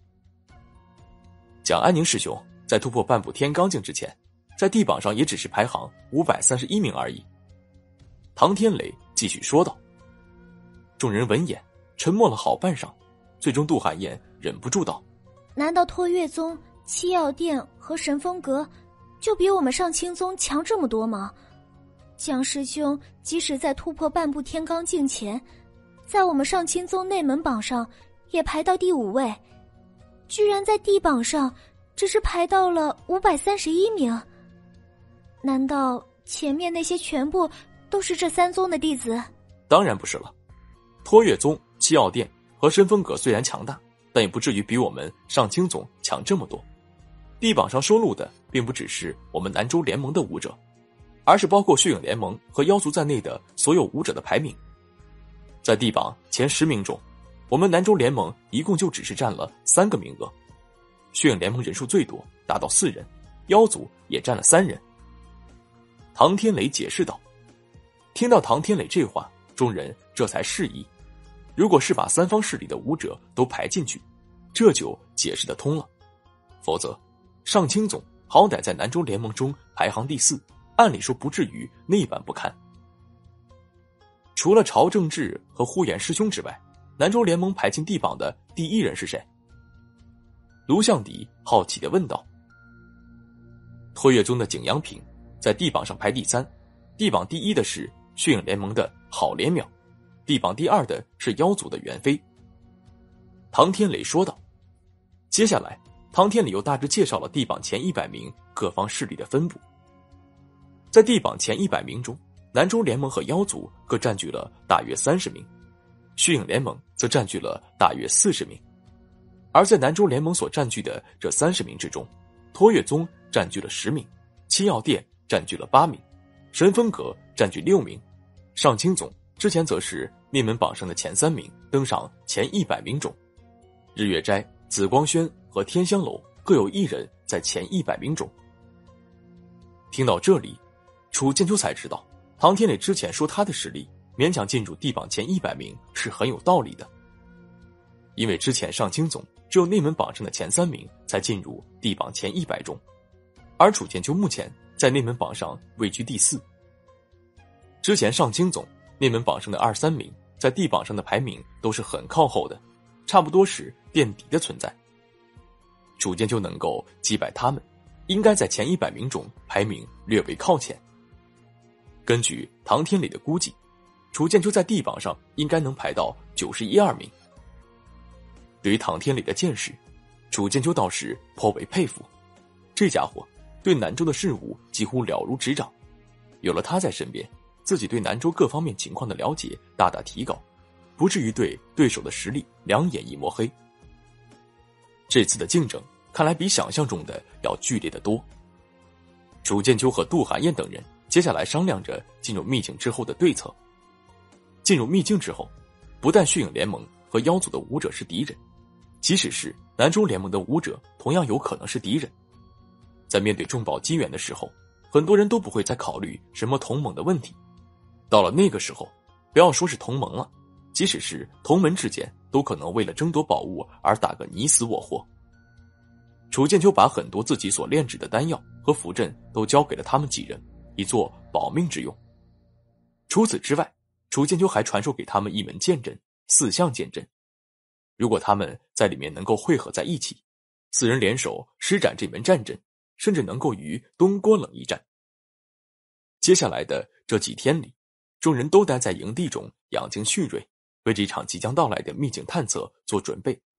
蒋安宁师兄在突破半步天罡境之前，在地榜上也只是排行五百三十一名而已。唐天磊继续说道。众人闻言沉默了好半晌，最终杜海燕忍不住道： 难道托月宗、七曜殿和神风阁就比我们上清宗强这么多吗？蒋师兄即使在突破半步天罡境前，在我们上清宗内门榜上也排到第五位，居然在地榜上只是排到了五百三十一名。难道前面那些全部都是这三宗的弟子？ 当然不是了。托月宗、七曜殿和神风阁虽然强大，但也不至于比我们上清宗强这么多。地榜上收录的并不只是我们南州联盟的武者，而是包括血影联盟和妖族在内的所有武者的排名。在地榜前十名中，我们南州联盟一共就只是占了三个名额，血影联盟人数最多，达到四人，妖族也占了三人。唐天磊解释道。听到唐天磊这话，众人这才释疑。如果是把三方势力的武者都排进去，这就解释得通了。否则，上清总好歹在南州联盟中排行第四，按理说不至于那般不堪。除了曹正志和呼延师兄之外，南州联盟排进地榜的第一人是谁？卢象迪好奇地问道。托月宗的景阳平在地榜上排第三，地榜第一的是血影联盟的郝连淼，地榜第二的是妖族的袁飞。唐天磊说道。接下来唐天磊又大致介绍了地榜前一百名各方势力的分布。在地榜前一百名中，南州联盟和妖族各占据了大约三十名，血影联盟则占据了大约四十名。而在南州联盟所占据的这三十名之中，托月宗占据了十名，七曜殿占据了八名，神风阁占据六名，上清总之前则是灭门榜上的前三名，登上前一百名中。日月斋、紫光轩和天香楼各有一人在前一百名中。听到这里，楚剑秋才知道唐天磊之前说他的实力勉强进入地榜前一百名是很有道理的。因为之前上清总只有内门榜上的前三名才进入地榜前一百中，而楚剑秋目前在内门榜上位居第四。之前上清总内门榜上的二三名在地榜上的排名都是很靠后的，差不多是垫底的存在。楚剑秋能够击败他们，应该在前一百名中排名略微靠前。根据唐天磊的估计，楚剑秋在地榜上应该能排到九十一二名。对于唐天磊的见识，楚剑秋倒是颇为佩服。这家伙对南州的事务几乎了如指掌，有了他在身边，自己对南州各方面情况的了解大大提高，不至于对对手的实力两眼一抹黑。这次的竞争看来比想象中的要剧烈得多。楚剑秋和杜寒燕等人接下来商量着进入秘境之后的对策。进入秘境之后，不但血影联盟和妖族的武者是敌人，即使是南州联盟的武者同样有可能是敌人。在面对重宝机缘的时候，很多人都不会再考虑什么同盟的问题。到了那个时候，不要说是同盟了，即使是同门之间都可能为了争夺宝物而打个你死我活。楚剑秋把很多自己所炼制的丹药和符阵都交给了他们几人，以作保命之用。除此之外，楚剑秋还传授给他们一门剑阵，四象剑阵。如果他们在里面能够汇合在一起，四人联手施展这门战阵，甚至能够与东郭冷一战。接下来的这几天里，众人都待在营地中养精蓄锐，为这场即将到来的秘境探测做准备。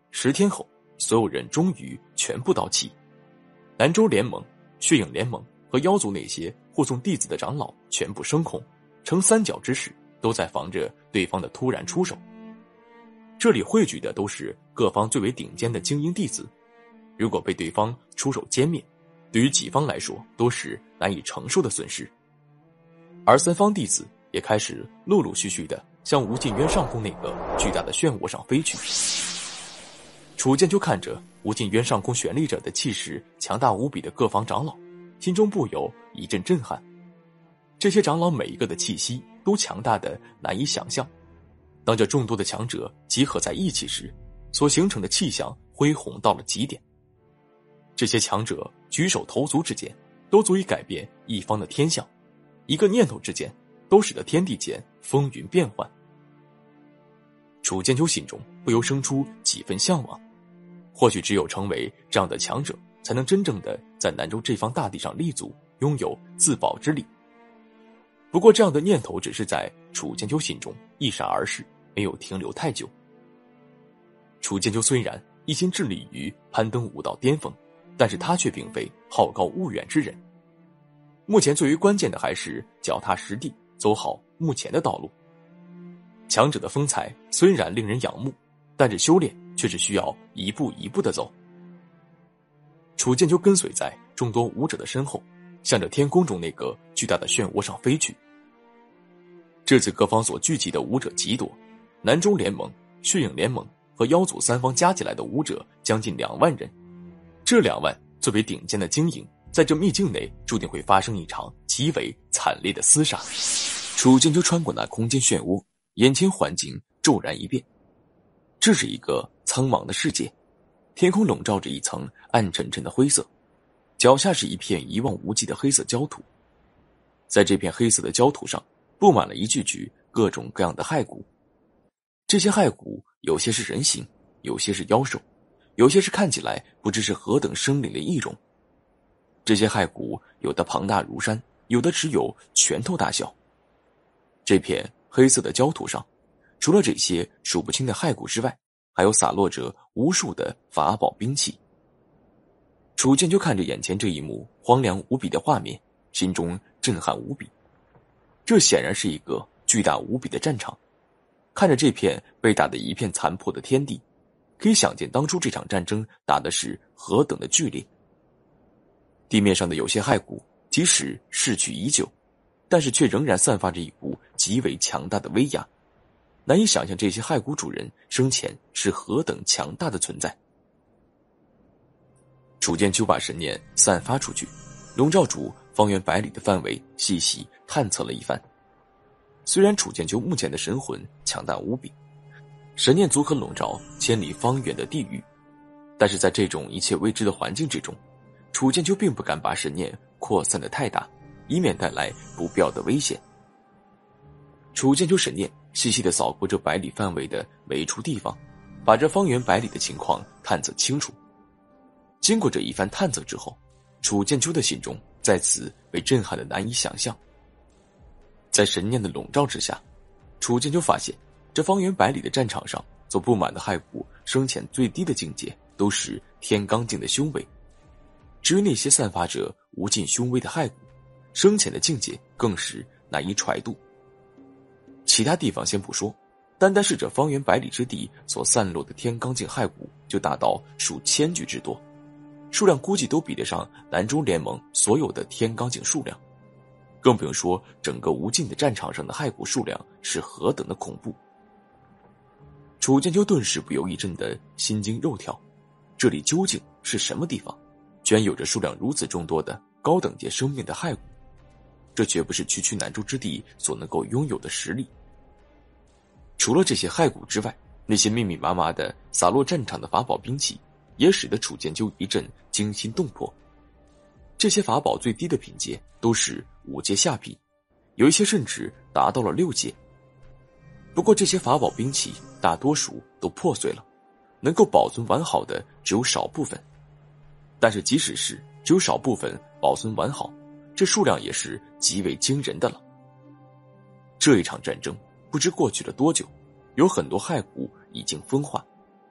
十天后，所有人终于全部到齐。南州联盟、血影联盟和妖族那些护送弟子的长老全部升空，呈三角之势，都在防着对方的突然出手。这里汇聚的都是各方最为顶尖的精英弟子，如果被对方出手歼灭，对于己方来说都是难以承受的损失。而三方弟子也开始陆陆续续的向无尽渊上空那个巨大的漩涡上飞去。楚剑秋看着无尽渊上空悬立着的气势强大无比的各方长老，心中不由一阵震撼。这些长老每一个的气息都强大的难以想象，当这众多的强者集合在一起时，所形成的气象恢宏到了极点。这些强者举手投足之间都足以改变一方的天象，一个念头之间都使得天地间风云变幻。楚剑秋心中不由生出几分向往，或许只有成为这样的强者，才能真正的在南州这方大地上立足，拥有自保之力。不过这样的念头只是在楚剑秋心中一闪而逝，没有停留太久。楚剑秋虽然一心致力于攀登武道巅峰，但是他却并非好高骛远之人。目前最为关键的还是脚踏实地，走好目前的道路。强者的风采虽然令人仰慕，但是修炼却是需要一步一步的走。楚剑秋跟随在众多武者的身后，向着天空中那个巨大的漩涡上飞去。这次各方所聚集的武者极多，南州联盟、血影联盟和妖族三方加起来的武者将近两万人。这两万作为顶尖的精英，在这秘境内注定会发生一场极为惨烈的厮杀。楚剑秋穿过那空间漩涡，眼前环境骤然一变。这是一个苍茫的世界，天空笼罩着一层暗沉沉的灰色，脚下是一片一望无际的黑色焦土。在这片黑色的焦土上布满了一具具各种各样的骸骨，这些骸骨有些是人形，有些是妖兽，有些是看起来不知是何等生灵的异种。这些骸骨有的庞大如山，有的只有拳头大小。这片黑色的焦土上，除了这些数不清的骸骨之外，还有洒落着无数的法宝兵器。楚剑秋看着眼前这一幕荒凉无比的画面，心中震撼无比。这显然是一个巨大无比的战场，看着这片被打得一片残破的天地，可以想见当初这场战争打的是何等的剧烈。地面上的有些骸骨即使逝去已久，但是却仍然散发着一股极为强大的威压，难以想象这些骸骨主人生前是何等强大的存在。楚剑秋把神念散发出去，笼罩住方圆百里的范围，细细探测了一番。虽然楚剑秋目前的神魂强大无比，神念足可笼罩千里方圆的地域，但是在这种一切未知的环境之中，楚剑秋并不敢把神念扩散得太大，以免带来不必要的危险。楚剑秋神念细细地扫过这百里范围的每一处地方，把这方圆百里的情况探测清楚。经过这一番探测之后，楚剑秋的心中再次被震撼得难以想象。在神念的笼罩之下，楚剑秋发现这方圆百里的战场上所布满的骸骨生前最低的境界都是天罡境的修为，至于那些散发着无尽凶威的骸骨，生前的境界更是难以揣度。其他地方先不说，单单是这方圆百里之地所散落的天罡境骸骨就达到数千具之多，数量估计都比得上南州联盟所有的天罡境数量，更不用说整个无尽的战场上的骸骨数量是何等的恐怖。楚剑秋顿时不由一阵的心惊肉跳，这里究竟是什么地方，居然有着数量如此众多的高等阶生命的骸骨，这绝不是区区南州之地所能够拥有的实力。除了这些骸骨之外，那些密密麻麻的洒落战场的法宝兵器也使得楚剑秋一阵惊心动魄。这些法宝最低的品阶都是五阶下品，有一些甚至达到了六阶。不过这些法宝兵器大多数都破碎了，能够保存完好的只有少部分。但是即使是只有少部分保存完好，这数量也是极为惊人的了。这一场战争不知过去了多久，有很多骸骨已经风化，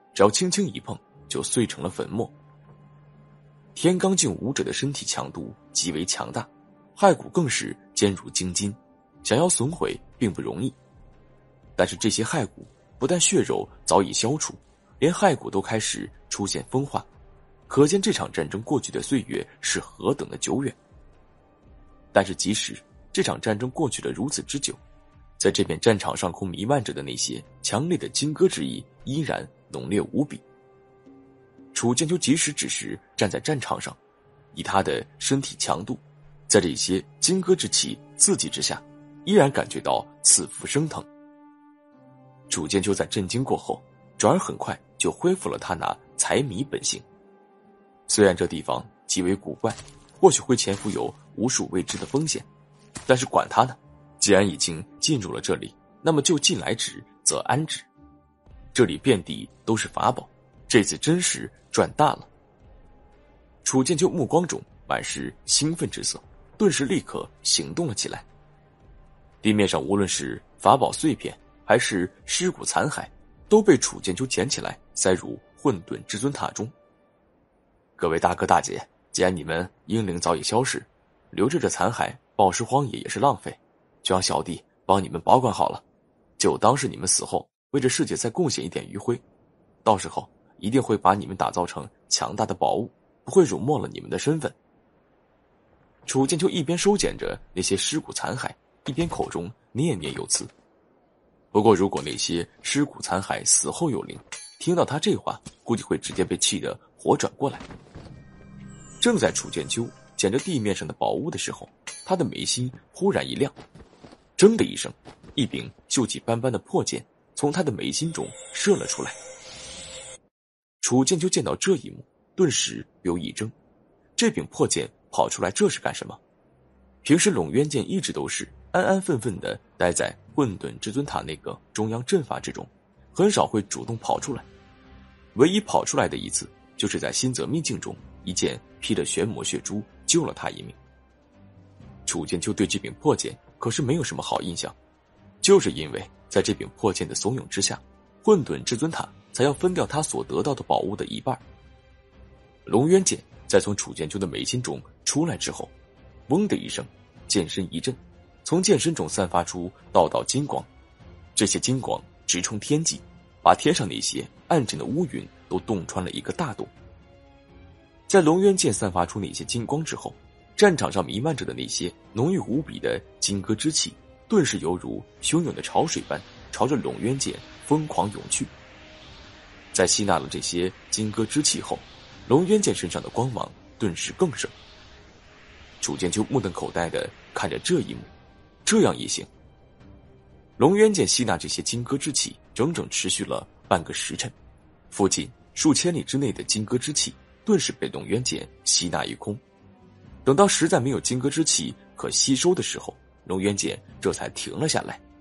只要轻轻一碰就碎成了粉末。天罡境武者的身体强度极为强大，骸骨更是坚如精金，想要损毁并不容易。但是这些骸骨不但血肉早已消除，连骸骨都开始出现风化，可见这场战争过去的岁月是何等的久远。但是即使这场战争过去了如此之久，在这片战场上空弥漫着的那些强烈的金戈之意依然浓烈无比。楚剑秋即使只是站在战场上，以他的身体强度，在这些金戈之气刺激之下，依然感觉到刺肤生疼。楚剑秋在震惊过后，转而很快就恢复了他那财迷本性。虽然这地方极为古怪，或许会潜伏有无数未知的风险，但是管他呢，既然已经进入了这里，那么就进来之则安之。这里遍地都是法宝，这次真是赚大了。楚剑秋目光中满是兴奋之色，顿时立刻行动了起来。地面上无论是法宝碎片还是尸骨残骸，都被楚剑秋捡起来塞入混沌至尊塔中。各位大哥大姐，既然你们英灵早已消逝，留着这残骸暴尸荒野也是浪费，就让小弟帮你们保管好了，就当是你们死后为这世界再贡献一点余晖，到时候一定会把你们打造成强大的宝物，不会辱没了你们的身份。楚剑秋一边收捡着那些尸骨残骸，一边口中念念有词。不过如果那些尸骨残骸死后有灵，听到他这话，估计会直接被气得火转过来。正在楚剑秋捡着地面上的宝物的时候，他的眉心忽然一亮，铮的一声，一柄锈迹斑斑的破剑从他的眉心中射了出来。楚剑秋见到这一幕，顿时有一怔，这柄破剑跑出来这是干什么？平时龙渊剑一直都是安安分分地待在混沌至尊塔那个中央阵法之中，很少会主动跑出来。唯一跑出来的一次，就是在新泽秘境中，一剑劈了玄魔血珠，救了他一命。楚剑秋对这柄破剑可是没有什么好印象，就是因为在这柄破剑的怂恿之下，混沌至尊塔才要分掉他所得到的宝物的一半。龙渊剑在从楚剑秋的眉心中出来之后，嗡的一声，剑身一震，从剑身中散发出道道金光，这些金光直冲天际，把天上那些暗沉的乌云都洞穿了一个大洞。在龙渊剑散发出那些金光之后，战场上弥漫着的那些浓郁无比的金戈之气，顿时犹如汹涌的潮水般朝着龙渊剑疯狂涌去。在吸纳了这些金戈之气后，龙渊剑身上的光芒顿时更盛。楚剑秋目瞪口呆地看着这一幕，这样也行？龙渊剑吸纳这些金戈之气整整持续了半个时辰，附近数千里之内的金戈之气顿时被龙渊剑吸纳一空。等到实在没有金戈之气可吸收的时候，龙渊剑这才停了下来。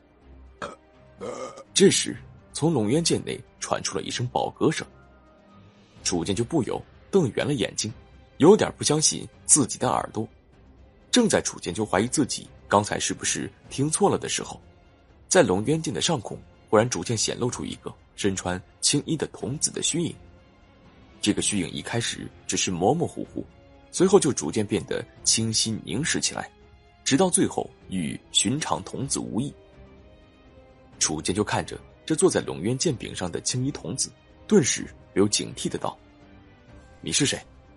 这时从龙渊剑内传出了一声饱嗝声，楚剑就不由瞪圆了眼睛，有点不相信自己的耳朵。正在楚剑就怀疑自己刚才是不是听错了的时候，在龙渊剑的上空忽然逐渐显露出一个身穿青衣的童子的虚影。这个虚影一开始只是模模糊糊，随后就逐渐变得清晰凝实起来，直到最后与寻常童子无异。楚剑就看着这坐在龙渊剑柄上的青衣童子，顿时有警惕的道：你是谁？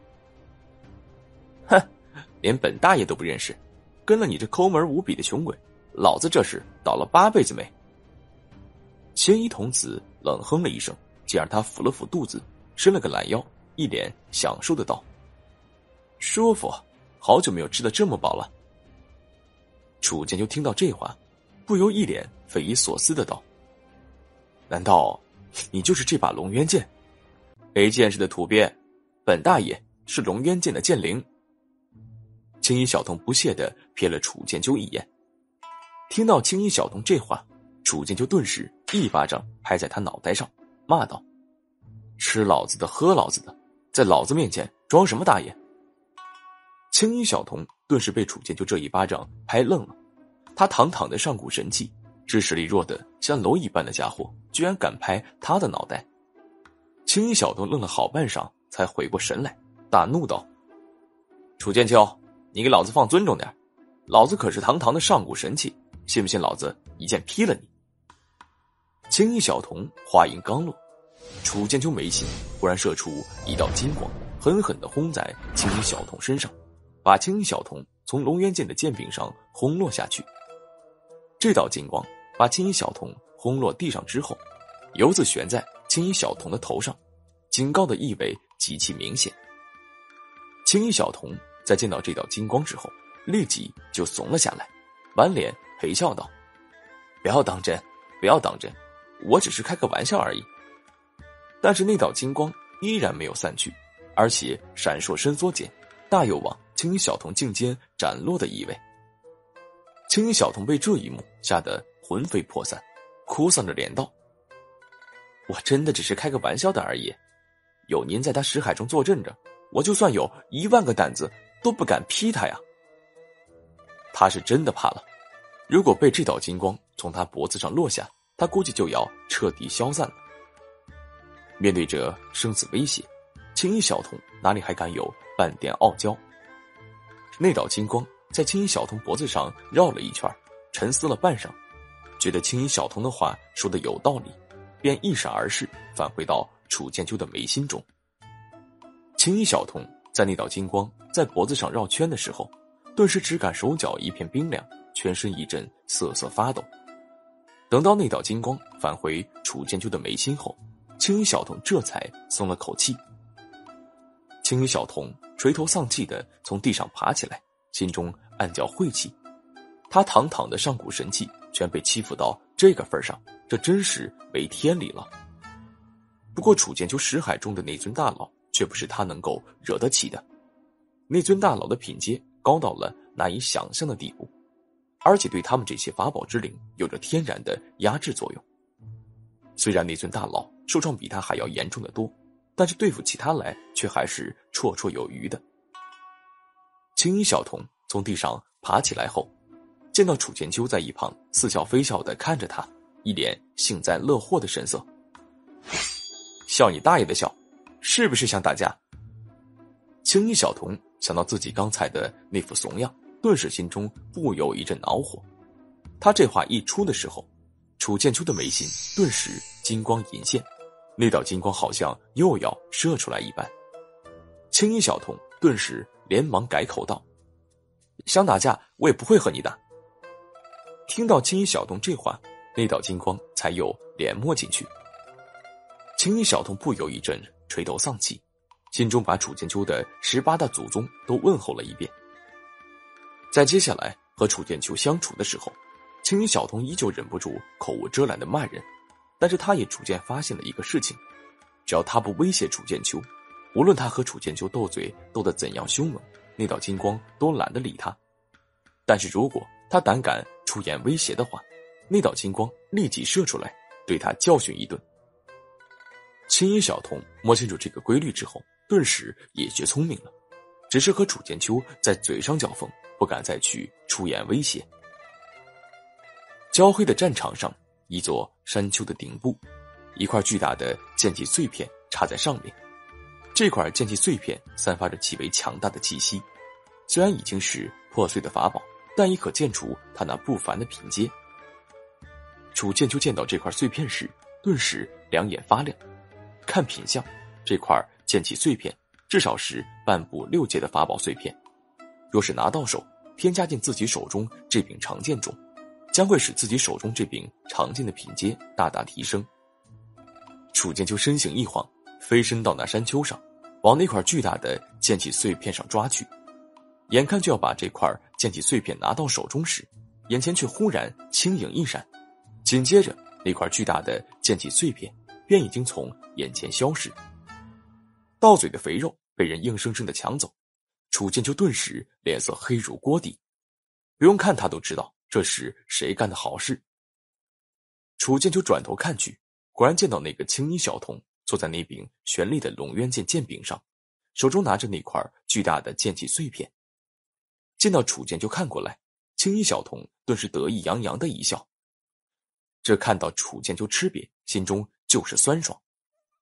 哼，连本大爷都不认识，跟了你这抠门无比的穷鬼，老子这是倒了八辈子霉。青衣童子冷哼了一声，接着他抚了抚肚子，伸了个懒腰，一脸享受的道：舒服，好久没有吃得这么饱了。楚剑就听到这话，不由一脸匪夷所思的道：难道你就是这把龙渊剑？没见识的土鳖，本大爷是龙渊剑的剑灵。青衣小童不屑地瞥了楚剑秋一眼。听到青衣小童这话，楚剑秋顿时一巴掌拍在他脑袋上，骂道：吃老子的喝老子的，在老子面前装什么大爷？青衣小童顿时被楚剑秋这一巴掌拍愣了，他堂堂的上古神器，知识力弱的像蝼蚁般的家伙居然敢拍他的脑袋。 青衣小童愣了好半晌，才回过神来，大怒道：“楚剑秋，你给老子放尊重点，老子可是堂堂的上古神器，信不信老子一剑劈了你？”青衣小童话音刚落，楚剑秋眉心忽然射出一道金光，狠狠地轰在青衣小童身上，把青衣小童从龙渊剑的剑柄上轰落下去。这道金光把青衣小童轰落地上之后，犹自悬在青衣小童的头上，警告的意味极其明显。青衣小童在见到这道金光之后，立即就怂了下来，满脸陪笑道：“不要当真，不要当真，我只是开个玩笑而已。”但是那道金光依然没有散去，而且闪烁伸缩间，大有往青衣小童颈间斩落的意味。青衣小童被这一幕吓得魂飞魄散，哭丧着脸道：“我真的只是开个玩笑的而已，有您在他识海中坐镇着，我就算有一万个胆子都不敢劈他呀。”他是真的怕了，如果被这道金光从他脖子上落下，他估计就要彻底消散了。面对着生死威胁，青衣小童哪里还敢有半点傲娇？那道金光在青衣小童脖子上绕了一圈，沉思了半晌，觉得青衣小童的话说的有道理，便一闪而逝，返回到楚剑秋的眉心中。青衣小童在那道金光在脖子上绕圈的时候，顿时只感手脚一片冰凉，全身一阵瑟瑟发抖。等到那道金光返回楚剑秋的眉心后，青衣小童这才松了口气。青衣小童垂头丧气地从地上爬起来，心中暗叫晦气。他堂堂的上古神器全被欺负到这个份上，这真是没天理了。不过楚剑秋识海中的那尊大佬却不是他能够惹得起的，那尊大佬的品阶高到了难以想象的地步，而且对他们这些法宝之灵有着天然的压制作用。虽然那尊大佬受创比他还要严重的多，但是对付起他来却还是绰绰有余的。青衣小童从地上爬起来后，见到楚剑秋在一旁似笑非笑地看着他，一脸幸灾乐祸的神色。笑你大爷的笑，是不是想打架？青衣小童想到自己刚才的那副怂样，顿时心中不由一阵恼火。他这话一出的时候，楚剑秋的眉心顿时金光隐现，那道金光好像又要射出来一般。青衣小童顿时连忙改口道：“想打架我也不会和你打。”听到青衣小童这话，那道金光才又敛没进去。青衣小童不由一阵垂头丧气，心中把楚剑秋的十八大祖宗都问候了一遍。在接下来和楚剑秋相处的时候，青衣小童依旧忍不住口无遮拦的骂人，但是他也逐渐发现了一个事情，只要他不威胁楚剑秋，无论他和楚剑秋斗嘴斗得怎样凶猛，那道金光都懒得理他。但是如果他胆敢出言威胁的话，那道金光立即射出来，对他教训一顿。青衣小童摸清楚这个规律之后，顿时也学聪明了，只是和楚剑秋在嘴上交锋，不敢再去出言威胁。焦黑的战场上，一座山丘的顶部，一块巨大的剑气碎片插在上面。这块剑气碎片散发着极为强大的气息，虽然已经是破碎的法宝，但亦可见出他那不凡的品阶。楚剑秋见到这块碎片时，顿时两眼发亮。看品相，这块剑气碎片至少是半部六阶的法宝碎片，若是拿到手，添加进自己手中这柄长剑中，将会使自己手中这柄长剑的品阶大大提升。楚剑秋身形一晃，飞身到那山丘上，往那块巨大的剑气碎片上抓去。眼看就要把这块剑气碎片拿到手中时，眼前却忽然轻影一闪，紧接着那块巨大的剑气碎片便已经从眼前消失。到嘴的肥肉被人硬生生的抢走，楚剑秋顿时脸色黑如锅底，不用看他都知道这是谁干的好事。楚剑秋转头看去，果然见到那个青衣小童坐在那柄悬立的龙渊剑剑柄上，手中拿着那块巨大的剑气碎片。见到楚剑秋看过来，青衣小童顿时得意洋洋的一笑。这看到楚剑秋吃瘪，心中就是酸爽。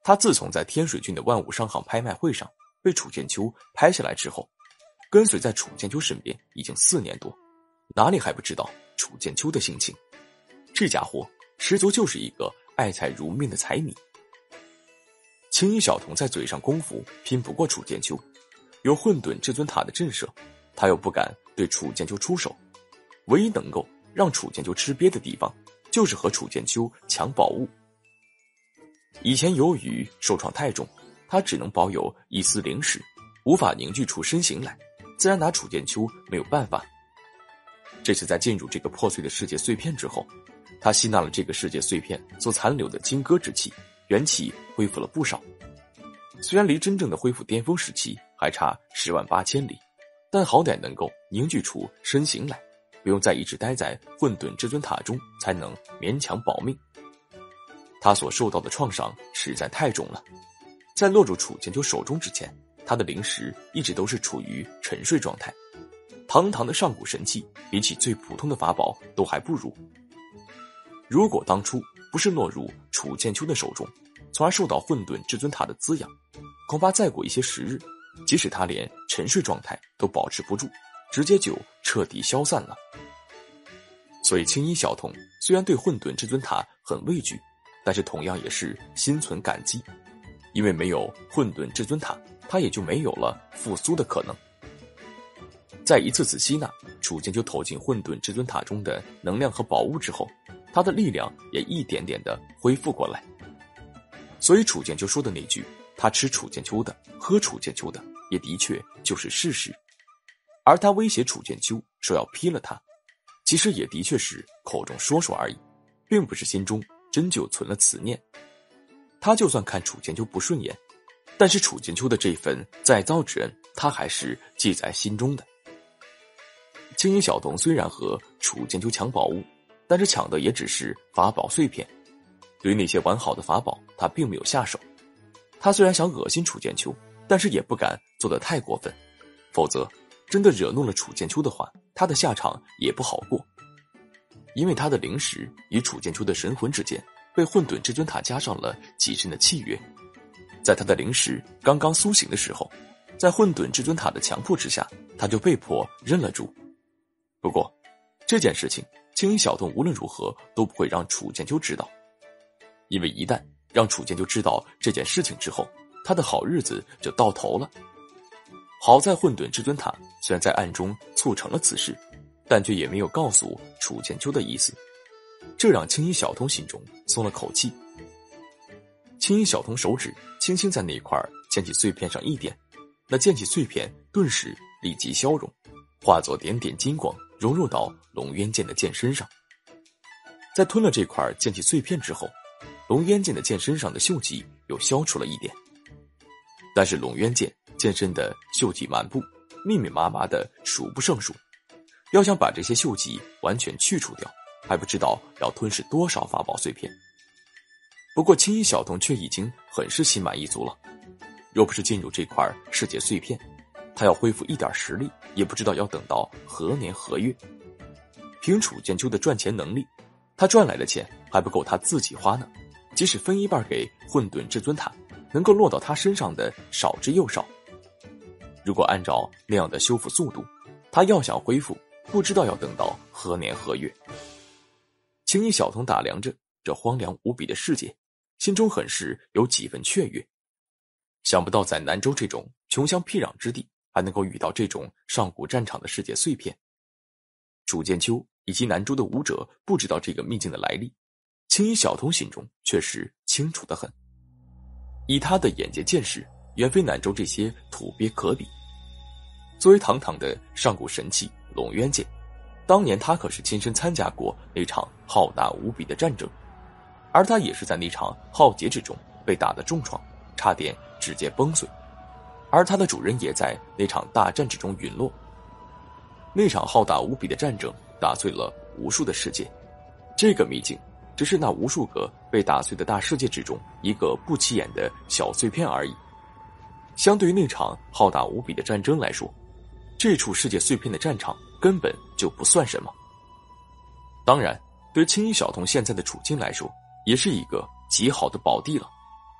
他自从在天水郡的万物商行拍卖会上被楚剑秋拍下来之后，跟随在楚剑秋身边已经四年多，哪里还不知道楚剑秋的性情？这家伙十足就是一个爱财如命的财迷。青衣小童在嘴上功夫拼不过楚剑秋，有混沌至尊塔的震慑，他又不敢对楚剑秋出手，唯一能够让楚剑秋吃瘪的地方，就是和楚剑秋抢宝物。以前由于受创太重，他只能保有一丝灵识，无法凝聚出身形来，自然拿楚剑秋没有办法。这次在进入这个破碎的世界碎片之后，他吸纳了这个世界碎片所残留的金戈之气，元气恢复了不少。虽然离真正的恢复巅峰时期还差十万八千里，但好歹能够凝聚出身形来，不用再一直待在混沌至尊塔中，才能勉强保命。他所受到的创伤实在太重了，在落入楚剑秋手中之前，他的灵识一直都是处于沉睡状态。堂堂的上古神器，比起最普通的法宝都还不如。如果当初不是落入楚剑秋的手中，从而受到混沌至尊塔的滋养，恐怕再过一些时日，即使他连沉睡状态都保持不住，直接就彻底消散了。所以青衣小童虽然对混沌至尊塔很畏惧，但是同样也是心存感激，因为没有混沌至尊塔，他也就没有了复苏的可能。在一次次吸纳楚剑秋投进混沌至尊塔中的能量和宝物之后，他的力量也一点点的恢复过来。所以楚剑秋说的那句他吃楚剑秋的，喝楚剑秋的，也的确就是事实。而他威胁楚剑秋说要劈了他，其实也的确是口中说说而已，并不是心中真就存了此念。他就算看楚剑秋不顺眼，但是楚剑秋的这份再造之恩，他还是记在心中的。青衣小童虽然和楚剑秋抢宝物，但是抢的也只是法宝碎片，对于那些完好的法宝，他并没有下手。他虽然想恶心楚剑秋，但是也不敢做得太过分，否则真的惹怒了楚剑秋的话，他的下场也不好过。因为他的灵识与楚剑秋的神魂之间被混沌至尊塔加上了极深的契约，在他的灵识刚刚苏醒的时候，在混沌至尊塔的强迫之下，他就被迫认了主。不过这件事情青衣小童无论如何都不会让楚剑秋知道，因为一旦让楚剑秋知道这件事情之后，他的好日子就到头了。好在混沌至尊塔虽然在暗中促成了此事，但却也没有告诉楚剑秋的意思，这让青衣小童心中松了口气。青衣小童手指轻轻在那块剑气碎片上一点，那剑气碎片顿时立即消融，化作点点金光，融入到龙渊剑的剑身上。在吞了这块剑气碎片之后，龙渊剑的剑身上的锈迹又消除了一点，但是龙渊剑剑身的锈迹满布，密密麻麻的数不胜数，要想把这些锈迹完全去除掉，还不知道要吞噬多少法宝碎片。不过青衣小童却已经很是心满意足了，若不是进入这块世界碎片，他要恢复一点实力，也不知道要等到何年何月。凭楚剑秋的赚钱能力，他赚来的钱还不够他自己花呢，即使分一半给混沌至尊塔，能够落到他身上的少之又少。如果按照那样的修复速度，他要想恢复，不知道要等到何年何月。青衣小童打量着这荒凉无比的世界，心中很是有几分雀跃。想不到在南州这种穷乡僻壤之地，还能够遇到这种上古战场的世界碎片。楚剑秋以及南州的武者不知道这个秘境的来历，青衣小童心中却是清楚得很。以他的眼界见识，远非南州这些土鳖可比。作为堂堂的上古神器龙渊剑，当年他可是亲身参加过那场浩大无比的战争，而他也是在那场浩劫之中被打得重创，差点直接崩碎，而他的主人也在那场大战之中陨落。那场浩大无比的战争打碎了无数的世界，这个秘境只是那无数个被打碎的大世界之中一个不起眼的小碎片而已。相对于那场浩大无比的战争来说，这处世界碎片的战场根本就不算什么。当然，对青衣小童现在的处境来说，也是一个极好的宝地了。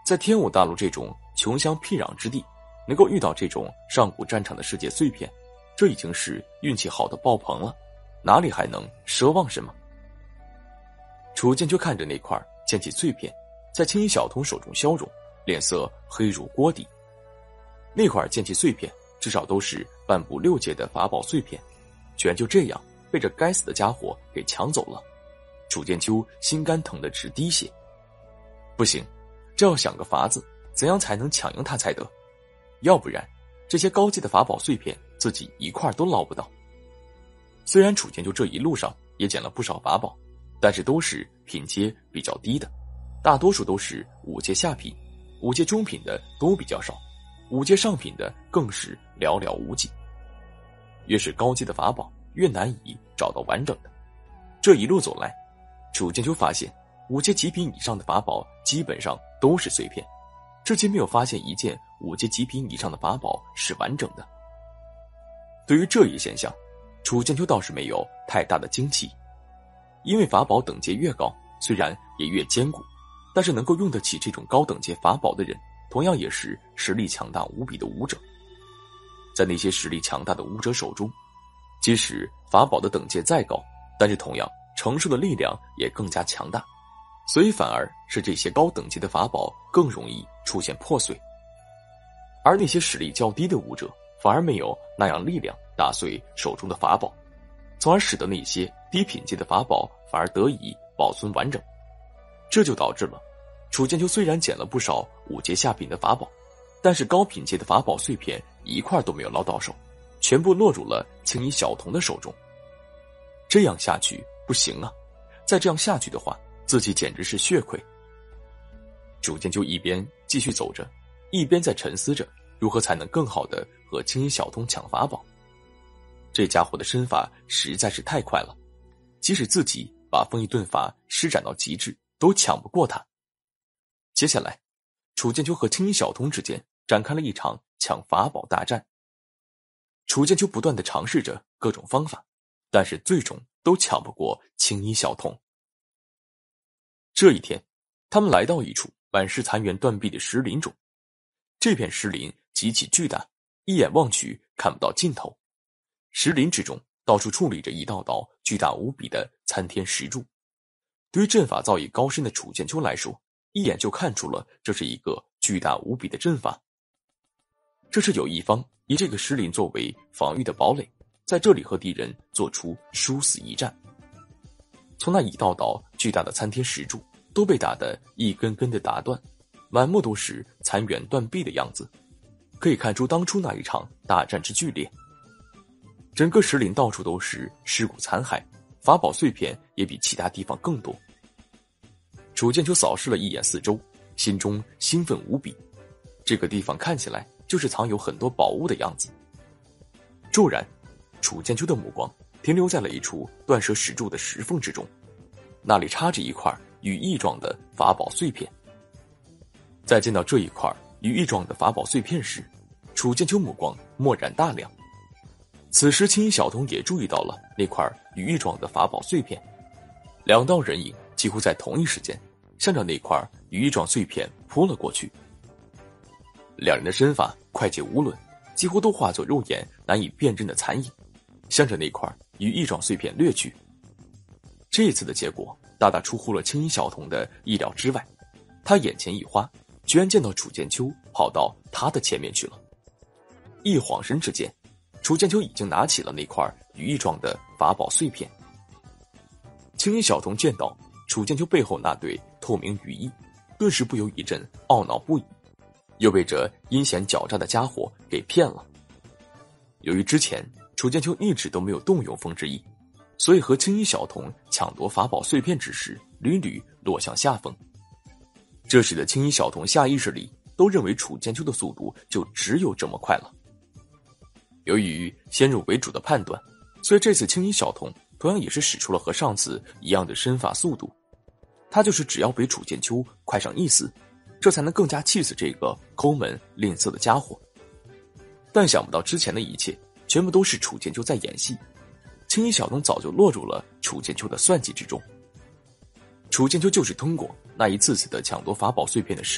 在天武大陆这种穷乡僻壤之地，能够遇到这种上古战场的世界碎片，这已经是运气好的爆棚了，哪里还能奢望什么？楚剑秋看着那块剑气碎片在青衣小童手中消融，脸色黑如锅底。那块剑气碎片至少都是半部六阶的法宝碎片，居然就这样被这该死的家伙给抢走了。楚剑秋心肝疼得直滴血。不行，这要想个法子，怎样才能抢赢他才得？要不然这些高阶的法宝碎片自己一块都捞不到。虽然楚剑秋这一路上也捡了不少法宝，但是都是品阶比较低的，大多数都是五阶下品，五阶中品的都比较少，五阶上品的更是寥寥无几。越是高阶的法宝，越难以找到完整的。这一路走来，楚剑秋发现五阶极品以上的法宝基本上都是碎片，至今没有发现一件五阶极品以上的法宝是完整的。对于这一现象，楚剑秋倒是没有太大的惊奇，因为法宝等阶越高，虽然也越坚固，但是能够用得起这种高等阶法宝的人，同样也是实力强大无比的武者。在那些实力强大的武者手中，即使法宝的等阶再高，但是同样承受的力量也更加强大，所以反而是这些高等级的法宝更容易出现破碎，而那些实力较低的武者反而没有那样力量打碎手中的法宝，从而使得那些低品阶的法宝反而得以保存完整。这就导致了楚剑秋虽然捡了不少五阶下品的法宝，但是高品阶的法宝碎片一块都没有捞到手，全部落入了青衣小童的手中。这样下去不行啊，再这样下去的话，自己简直是血亏。楚剑秋一边继续走着，一边在沉思着如何才能更好的和青衣小童抢法宝。这家伙的身法实在是太快了，即使自己把风翼遁法施展到极致，都抢不过他。接下来，楚剑秋和青衣小童之间展开了一场抢法宝大战。楚剑秋不断地尝试着各种方法，但是最终都抢不过青衣小童。这一天，他们来到一处满是残垣断壁的石林中。这片石林极其巨大，一眼望去看不到尽头。石林之中到处矗立着一道道巨大无比的参天石柱。对于阵法造诣高深的楚剑秋来说，一眼就看出了这是一个巨大无比的阵法。这是有一方以这个石林作为防御的堡垒，在这里和敌人做出殊死一战。从那一道道巨大的参天石柱都被打得一根根的打断，满目都是残垣断壁的样子，可以看出当初那一场大战之剧烈。整个石林到处都是尸骨残骸，法宝碎片也比其他地方更多。楚剑秋扫视了一眼四周，心中兴奋无比。这个地方看起来就是藏有很多宝物的样子。骤然，楚剑秋的目光停留在了一处断蛇石柱的石缝之中，那里插着一块羽翼状的法宝碎片。在见到这一块羽翼状的法宝碎片时，楚剑秋目光蓦然大亮。此时青衣小童也注意到了那块羽翼状的法宝碎片，两道人影几乎在同一时间向着那块羽翼状碎片扑了过去。两人的身法快捷无伦，几乎都化作肉眼难以辨认的残影，向着那块羽翼状碎片掠去。这次的结果大大出乎了青衣小童的意料之外，他眼前一花，居然见到楚剑秋跑到他的前面去了。一晃神之间，楚剑秋已经拿起了那块羽翼状的法宝碎片。青衣小童见到楚剑秋背后那对透明羽翼，顿时不由一阵懊恼不已，又被这阴险狡诈的家伙给骗了。由于之前楚剑秋一直都没有动用风之翼，所以和青衣小童抢夺法宝碎片之时屡屡落向下风。这使得青衣小童下意识里都认为楚剑秋的速度就只有这么快了。由于先入为主的判断，所以这次青衣小童同样也是使出了和上次一样的身法速度。他就是只要比楚剑秋快上一丝，这才能更加气死这个抠门吝啬的家伙。但想不到之前的一切全部都是楚剑秋在演戏，青衣小童早就落入了楚剑秋的算计之中。楚剑秋就是通过那一次次的抢夺法宝碎片的失败，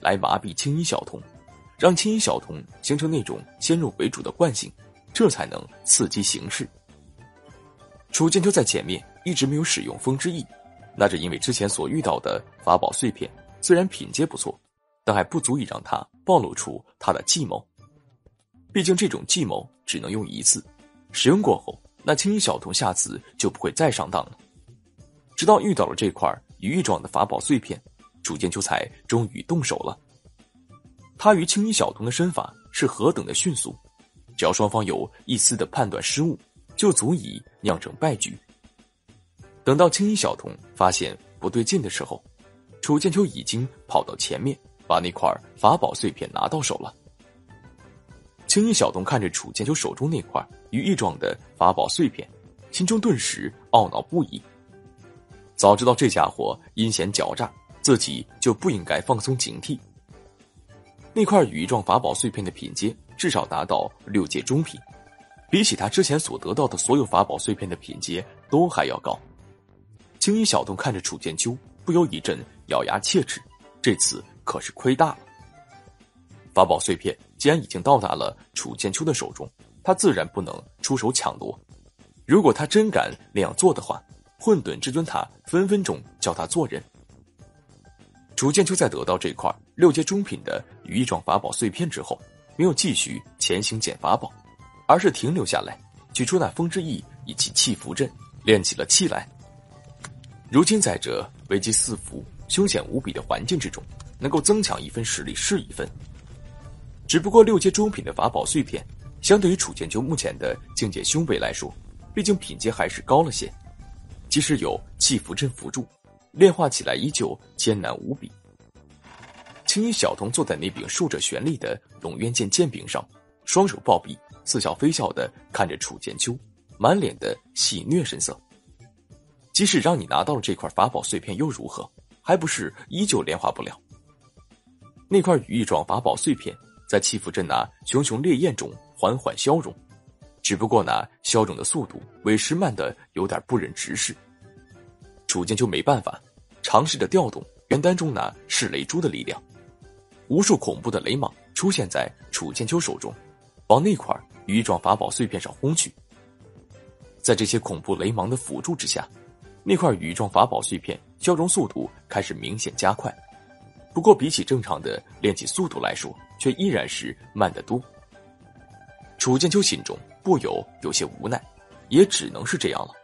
来麻痹青衣小童，让青衣小童形成那种先入为主的惯性，这才能刺激形势。楚剑秋在前面一直没有使用风之翼，那是因为之前所遇到的法宝碎片虽然品阶不错，但还不足以让他暴露出他的计谋。毕竟这种计谋只能用一次，使用过后，那青衣小童下次就不会再上当了。直到遇到了这块羽翼状的法宝碎片，楚剑秋才终于动手了。他与青衣小童的身法是何等的迅速，只要双方有一丝的判断失误，就足以酿成败局。等到青衣小童发现不对劲的时候，楚剑秋已经跑到前面，把那块法宝碎片拿到手了。青衣小童看着楚剑秋手中那块羽翼状的法宝碎片，心中顿时懊恼不已。早知道这家伙阴险狡诈，自己就不应该放松警惕。那块羽翼状法宝碎片的品阶至少达到六阶中品，比起他之前所得到的所有法宝碎片的品阶都还要高。青衣小童看着楚剑秋，不由一阵咬牙切齿，这次可是亏大了。法宝碎片既然已经到达了楚剑秋的手中，他自然不能出手抢夺。如果他真敢那样做的话，混沌至尊塔分分钟叫他做人。楚剑秋在得到这块六阶中品的羽翼状法宝碎片之后，没有继续前行捡法宝，而是停留下来，取出那风之翼以及气符阵，练起了气来。如今在这危机四伏、凶险无比的环境之中，能够增强一分实力是一分。只不过六阶中品的法宝碎片，相对于楚剑秋目前的境界修为来说，毕竟品阶还是高了些。即使有气符阵辅助，炼化起来依旧艰难无比。青衣小童坐在那柄竖着旋力的龙渊剑剑柄上，双手抱臂，似笑非笑地看着楚剑秋，满脸的戏谑神色。即使让你拿到了这块法宝碎片又如何，还不是依旧炼化不了。那块羽翼状法宝碎片在气符阵那熊熊烈焰中缓缓消融，只不过那消融的速度委实慢的有点不忍直视。楚剑秋没办法，尝试着调动元丹中那噬雷珠的力量，无数恐怖的雷芒出现在楚剑秋手中，往那块羽翼状法宝碎片上轰去。在这些恐怖雷芒的辅助之下，那块羽翼状法宝碎片消融速度开始明显加快，不过比起正常的炼气速度来说，却依然是慢得多。楚剑秋心中不由有些无奈，也只能是这样了。